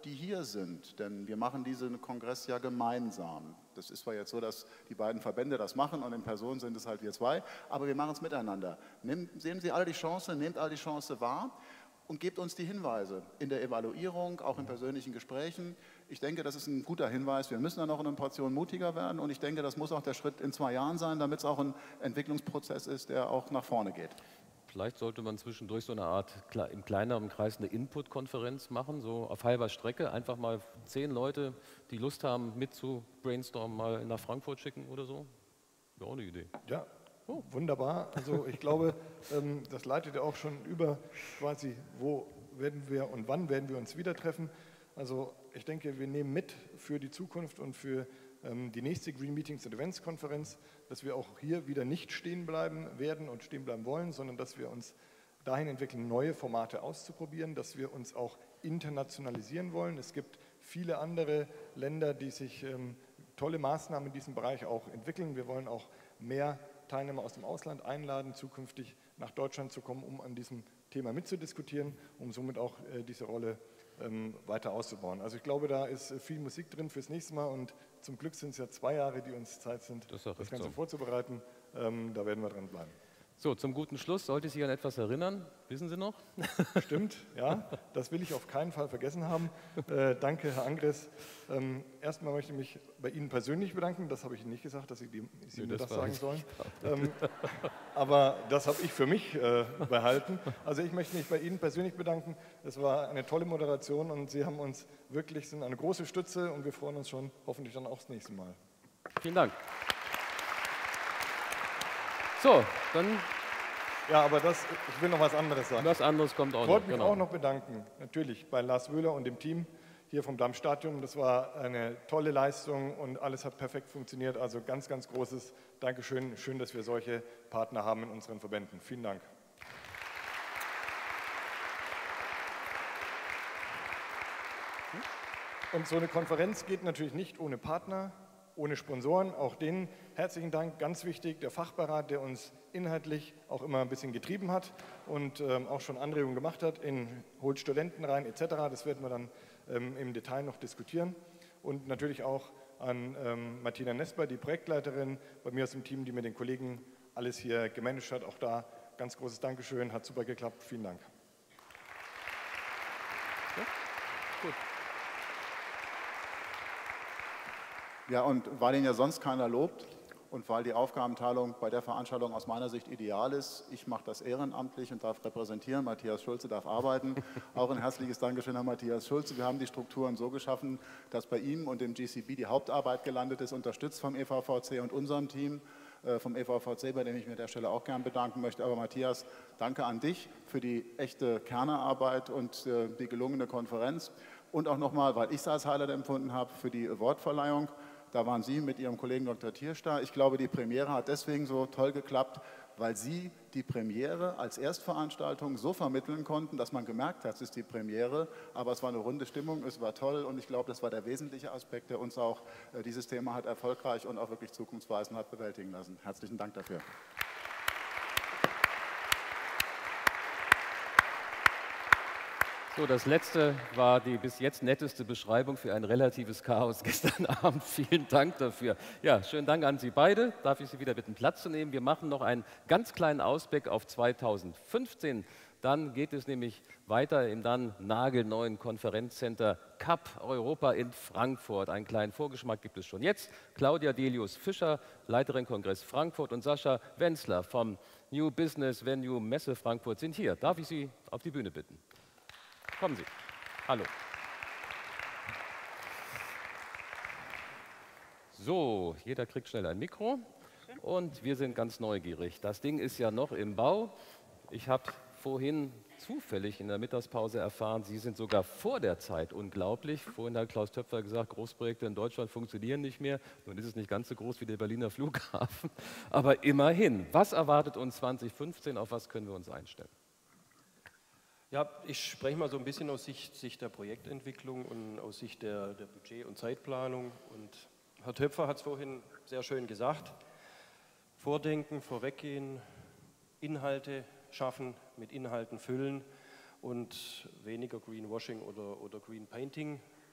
die hier sind, denn wir machen diesen Kongress ja gemeinsam. Das ist zwar jetzt so, dass die beiden Verbände das machen und in Person sind es halt wir zwei, aber wir machen es miteinander. Nehmt, sehen Sie alle die Chance, nehmt all die Chance wahr und gebt uns die Hinweise in der Evaluierung, auch in persönlichen Gesprächen. Ich denke, das ist ein guter Hinweis. Wir müssen da noch eine Portion mutiger werden und ich denke, das muss auch der Schritt in zwei Jahren sein, damit es auch ein Entwicklungsprozess ist, der auch nach vorne geht. Vielleicht sollte man zwischendurch so eine Art im kleineren Kreis eine Input-Konferenz machen, so auf halber Strecke. Einfach mal zehn Leute, die Lust haben, mit zu brainstormen, mal nach Frankfurt schicken oder so. Wäre auch eine Idee. Ja, oh, wunderbar. Also ich glaube, ähm, das leitet ja auch schon über quasi, wo werden wir und wann werden wir uns wieder treffen. Also ich denke, wir nehmen mit für die Zukunft und für ähm, die nächste Green Meetings and Events Konferenz, dass wir auch hier wieder nicht stehen bleiben werden und stehen bleiben wollen, sondern dass wir uns dahin entwickeln, neue Formate auszuprobieren, dass wir uns auch internationalisieren wollen. Es gibt viele andere Länder, die sich ähm, tolle Maßnahmen in diesem Bereich auch entwickeln. Wir wollen auch mehr Teilnehmer aus dem Ausland einladen, zukünftig nach Deutschland zu kommen, um an diesem Thema mitzudiskutieren, um somit auch äh, diese Rolle ähm, weiter auszubauen. Also ich glaube, da ist äh, viel Musik drin fürs nächste Mal und zum Glück sind es ja zwei Jahre, die uns Zeit sind, das, das Ganze so vorzubereiten. Ähm, da werden wir dran bleiben. So, zum guten Schluss sollte ich Sie an etwas erinnern. Wissen Sie noch? Stimmt, ja. Das will ich auf keinen Fall vergessen haben. Äh, danke, Herr Angres. Ähm, erstmal möchte ich mich bei Ihnen persönlich bedanken. Das habe ich Ihnen nicht gesagt, dass Sie, die, Sie nee, mir das, das sagen sollen. Ähm, aber das habe ich für mich äh, behalten. Also ich möchte mich bei Ihnen persönlich bedanken. Es war eine tolle Moderation und Sie haben uns wirklich, sind eine große Stütze und wir freuen uns schon hoffentlich dann auch das nächste Mal. Vielen Dank. So, dann... Ja, aber das, ich will noch was anderes sagen. Was anderes kommt auch noch. Ich wollte mich genau. auch noch bedanken, natürlich bei Lars Wöhler und dem Team hier vom Damm-Stadion. Das war eine tolle Leistung und alles hat perfekt funktioniert. Also ganz, ganz großes Dankeschön. Schön, dass wir solche Partner haben in unseren Verbänden. Vielen Dank. Und so eine Konferenz geht natürlich nicht ohne Partner, ohne Sponsoren. Auch denen herzlichen Dank, ganz wichtig, der Fachberat, der uns inhaltlich auch immer ein bisschen getrieben hat und ähm, auch schon Anregungen gemacht hat in holt Studenten rein et cetera. Das werden wir dann ähm, im Detail noch diskutieren. Und natürlich auch an ähm, Martina Nesper, die Projektleiterin bei mir aus dem Team, die mit den Kollegen alles hier gemanagt hat. Auch da ganz großes Dankeschön, hat super geklappt. Vielen Dank. Ja, gut. Ja, und weil ihn ja sonst keiner lobt und weil die Aufgabenteilung bei der Veranstaltung aus meiner Sicht ideal ist, ich mache das ehrenamtlich und darf repräsentieren, Matthias Schulze darf arbeiten. Auch ein herzliches Dankeschön an Matthias Schulze. Wir haben die Strukturen so geschaffen, dass bei ihm und dem G C B die Hauptarbeit gelandet ist, unterstützt vom E V V C und unserem Team äh, vom E V V C, bei dem ich mich an der Stelle auch gern bedanken möchte. Aber Matthias, danke an dich für die echte Kernearbeit und äh, die gelungene Konferenz. Und auch nochmal, weil ich es als Highlight empfunden habe, für die Awardverleihung. Da waren Sie mit Ihrem Kollegen Doktor Thiersch da. Ich glaube, die Premiere hat deswegen so toll geklappt, weil Sie die Premiere als Erstveranstaltung so vermitteln konnten, dass man gemerkt hat, es ist die Premiere, aber es war eine runde Stimmung, es war toll und ich glaube, das war der wesentliche Aspekt, der uns auch äh, dieses Thema hat erfolgreich und auch wirklich zukunftsweisend hat bewältigen lassen. Herzlichen Dank dafür. So, das letzte war die bis jetzt netteste Beschreibung für ein relatives Chaos gestern Abend. Vielen Dank dafür. Ja, schönen Dank an Sie beide. Darf ich Sie wieder bitten, Platz zu nehmen? Wir machen noch einen ganz kleinen Ausblick auf zweitausendfünfzehn. Dann geht es nämlich weiter im dann nagelneuen Konferenzcenter Cup Europa in Frankfurt. Einen kleinen Vorgeschmack gibt es schon jetzt. Claudia Delius-Fischer, Leiterin Kongress Frankfurt, und Sascha Wenzler vom New Business Venue Messe Frankfurt sind hier. Darf ich Sie auf die Bühne bitten? Kommen Sie. Hallo. So, jeder kriegt schnell ein Mikro und wir sind ganz neugierig. Das Ding ist ja noch im Bau. Ich habe vorhin zufällig in der Mittagspause erfahren, Sie sind sogar vor der Zeit. Unglaublich. Vorhin hat Klaus Töpfer gesagt, Großprojekte in Deutschland funktionieren nicht mehr. Nun ist es nicht ganz so groß wie der Berliner Flughafen. Aber immerhin, was erwartet uns zweitausendfünfzehn? Auf was können wir uns einstellen? Ja, ich spreche mal so ein bisschen aus Sicht, Sicht der Projektentwicklung und aus Sicht der, der Budget- und Zeitplanung. Und Herr Töpfer hat es vorhin sehr schön gesagt. Vordenken, vorweggehen, Inhalte schaffen, mit Inhalten füllen und weniger Greenwashing oder, oder Green Painting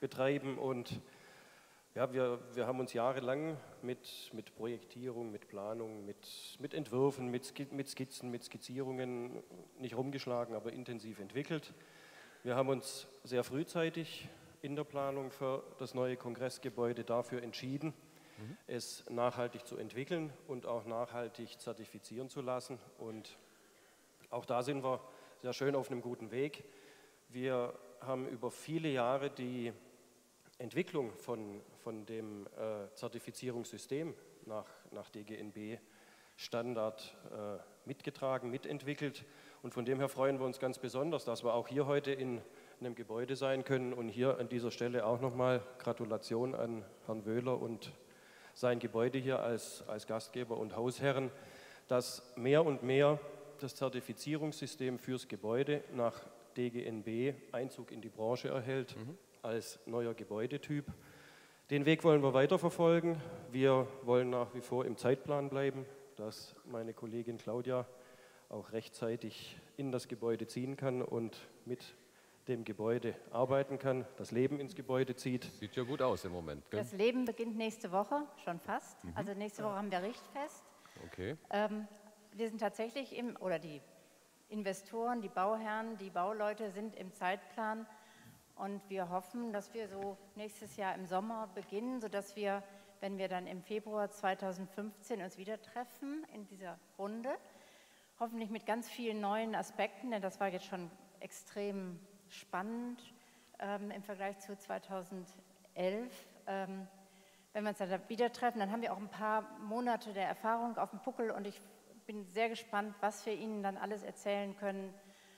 betreiben. Und ja, wir, wir haben uns jahrelang mit, mit Projektierung, mit Planung, mit, mit Entwürfen, mit, Sk mit Skizzen, mit Skizzierungen nicht rumgeschlagen, aber intensiv entwickelt. Wir haben uns sehr frühzeitig in der Planung für das neue Kongressgebäude dafür entschieden, mhm. es nachhaltig zu entwickeln und auch nachhaltig zertifizieren zu lassen. Und auch da sind wir sehr schön auf einem guten Weg. Wir haben über viele Jahre die Entwicklung von, von dem äh, Zertifizierungssystem nach, nach D G N B-Standard äh, mitgetragen, mitentwickelt. Und von dem her freuen wir uns ganz besonders, dass wir auch hier heute in einem Gebäude sein können. Und hier an dieser Stelle auch nochmal Gratulation an Herrn Wöhler und sein Gebäude hier als, als Gastgeber und Hausherren, dass mehr und mehr das Zertifizierungssystem fürs Gebäude nach D G N B Einzug in die Branche erhält, mhm. als neuer Gebäudetyp. Den Weg wollen wir weiterverfolgen. Wir wollen nach wie vor im Zeitplan bleiben, dass meine Kollegin Claudia auch rechtzeitig in das Gebäude ziehen kann und mit dem Gebäude arbeiten kann, das Leben ins Gebäude zieht. Sieht ja gut aus im Moment, gell? Das Leben beginnt nächste Woche, schon fast. Mhm. Also nächste Woche haben wir Richtfest. Okay. Ähm, wir sind tatsächlich im, oder die Investoren, die Bauherren, die Bauleute sind im Zeitplan und wir hoffen, dass wir so nächstes Jahr im Sommer beginnen, sodass wir, wenn wir dann im Februar zweitausendfünfzehn uns wieder treffen in dieser Runde, hoffentlich mit ganz vielen neuen Aspekten, denn das war jetzt schon extrem spannend ähm, im Vergleich zu zweitausendelf. Ähm, wenn wir uns dann wieder treffen, dann haben wir auch ein paar Monate der Erfahrung auf dem Puckel und ich bin sehr gespannt, was wir Ihnen dann alles erzählen können,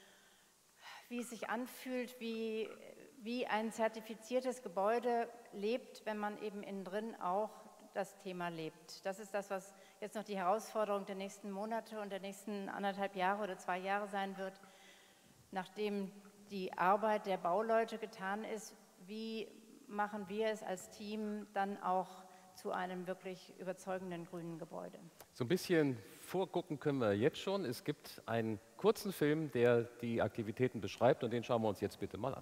wie es sich anfühlt, wie, wie ein zertifiziertes Gebäude lebt, wenn man eben innen drin auch das Thema lebt. Das ist das, was jetzt noch die Herausforderung der nächsten Monate und der nächsten anderthalb Jahre oder zwei Jahre sein wird, nachdem die Arbeit der Bauleute getan ist, wie machen wir es als Team dann auch zu einem wirklich überzeugenden grünen Gebäude. So ein bisschen vorgucken können wir jetzt schon. Es gibt einen kurzen Film, der die Aktivitäten beschreibt und den schauen wir uns jetzt bitte mal an.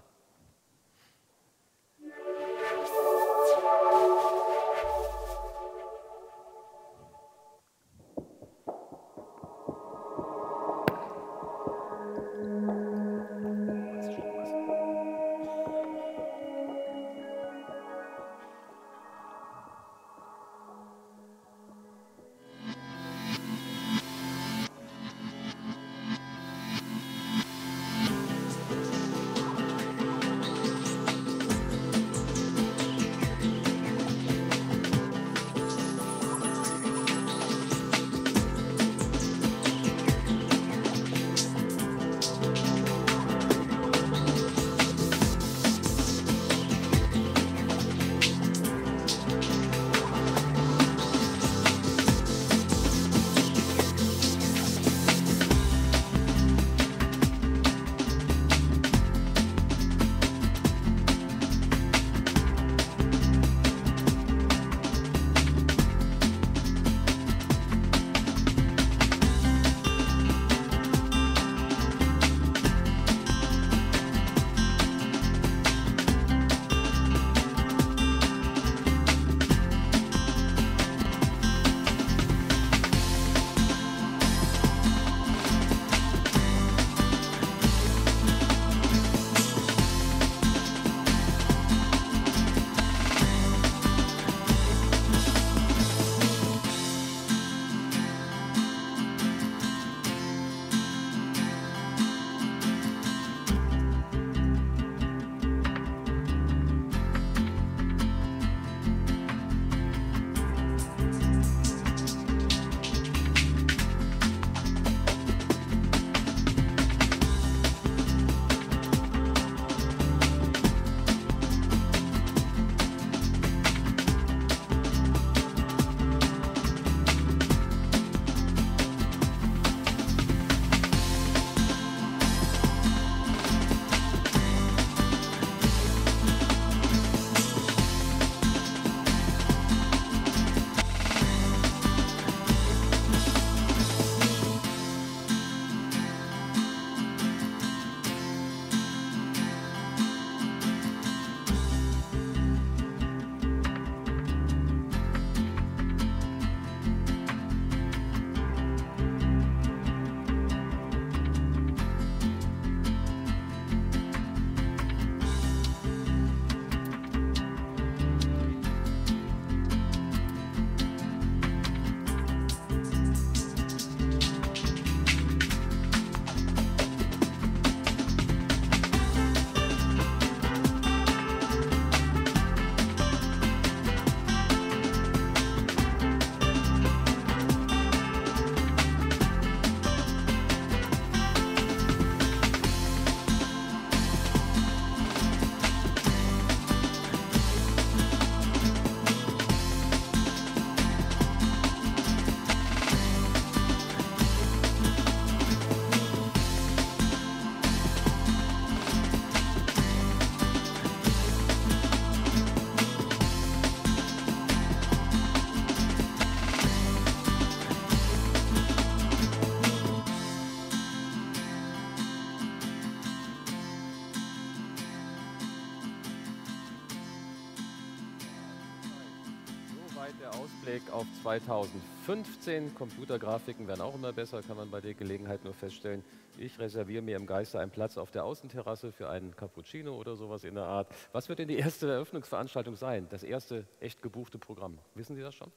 Der Ausblick auf zweitausendfünfzehn. Computergrafiken werden auch immer besser, kann man bei der Gelegenheit nur feststellen. Ich reserviere mir im Geiste einen Platz auf der Außenterrasse für einen Cappuccino oder sowas in der Art. Was wird denn die erste Eröffnungsveranstaltung sein? Das erste echt gebuchte Programm. Wissen Sie das schon?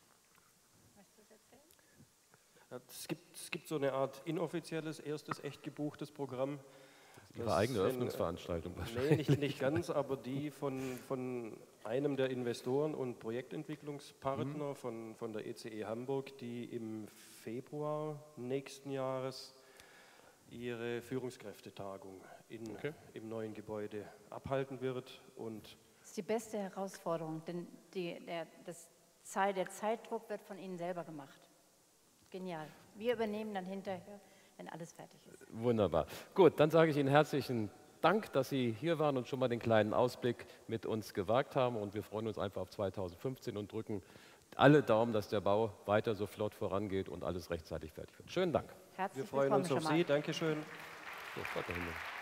Es gibt, es gibt so eine Art inoffizielles, erstes echt gebuchtes Programm. Ihre eigene Eröffnungsveranstaltung wahrscheinlich. Nee, nicht, nicht ganz, aber die von, von einem der Investoren und Projektentwicklungspartner mhm. von, von der E C E Hamburg, die im Februar nächsten Jahres ihre Führungskräftetagung in, okay. im neuen Gebäude abhalten wird. Und das ist die beste Herausforderung, denn die, der, das Zeit, der Zeitdruck wird von Ihnen selber gemacht. Genial. Wir übernehmen dann hinterher, wenn alles fertig ist. Wunderbar. Gut, dann sage ich Ihnen herzlichen Dank, dass Sie hier waren und schon mal den kleinen Ausblick mit uns gewagt haben. Und wir freuen uns einfach auf zweitausendfünfzehn und drücken alle Daumen, dass der Bau weiter so flott vorangeht und alles rechtzeitig fertig wird. Schönen Dank. Herzlich wir freuen uns auf Sie. Dankeschön. So, weiterhin.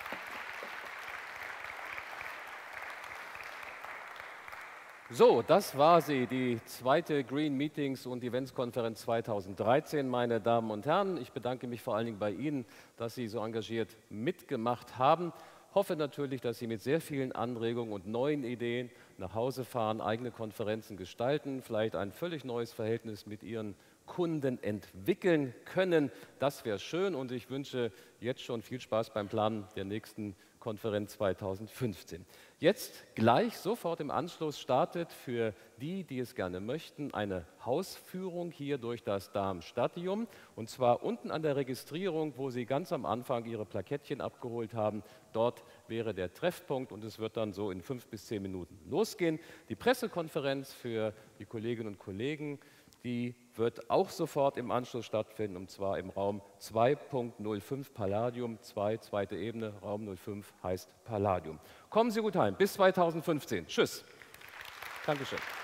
So, das war sie, die zweite Green Meetings und Eventskonferenz zweitausenddreizehn, meine Damen und Herren. Ich bedanke mich vor allen Dingen bei Ihnen, dass Sie so engagiert mitgemacht haben. Hoffe natürlich, dass Sie mit sehr vielen Anregungen und neuen Ideen nach Hause fahren, eigene Konferenzen gestalten, vielleicht ein völlig neues Verhältnis mit Ihren Kunden entwickeln können. Das wäre schön und ich wünsche jetzt schon viel Spaß beim Planen der nächsten Konferenz zweitausendfünfzehn. Jetzt gleich sofort im Anschluss startet für die, die es gerne möchten, eine Hausführung hier durch das Darmstadium und zwar unten an der Registrierung, wo Sie ganz am Anfang Ihre Plakettchen abgeholt haben. Dort wäre der Treffpunkt und es wird dann so in fünf bis zehn Minuten losgehen. Die Pressekonferenz für die Kolleginnen und Kollegen, die wird auch sofort im Anschluss stattfinden, und zwar im Raum zwei Punkt null fünf Palladium, zwei, zweite Ebene, Raum null fünf heißt Palladium. Kommen Sie gut heim, bis zweitausendfünfzehn. Tschüss. Dankeschön.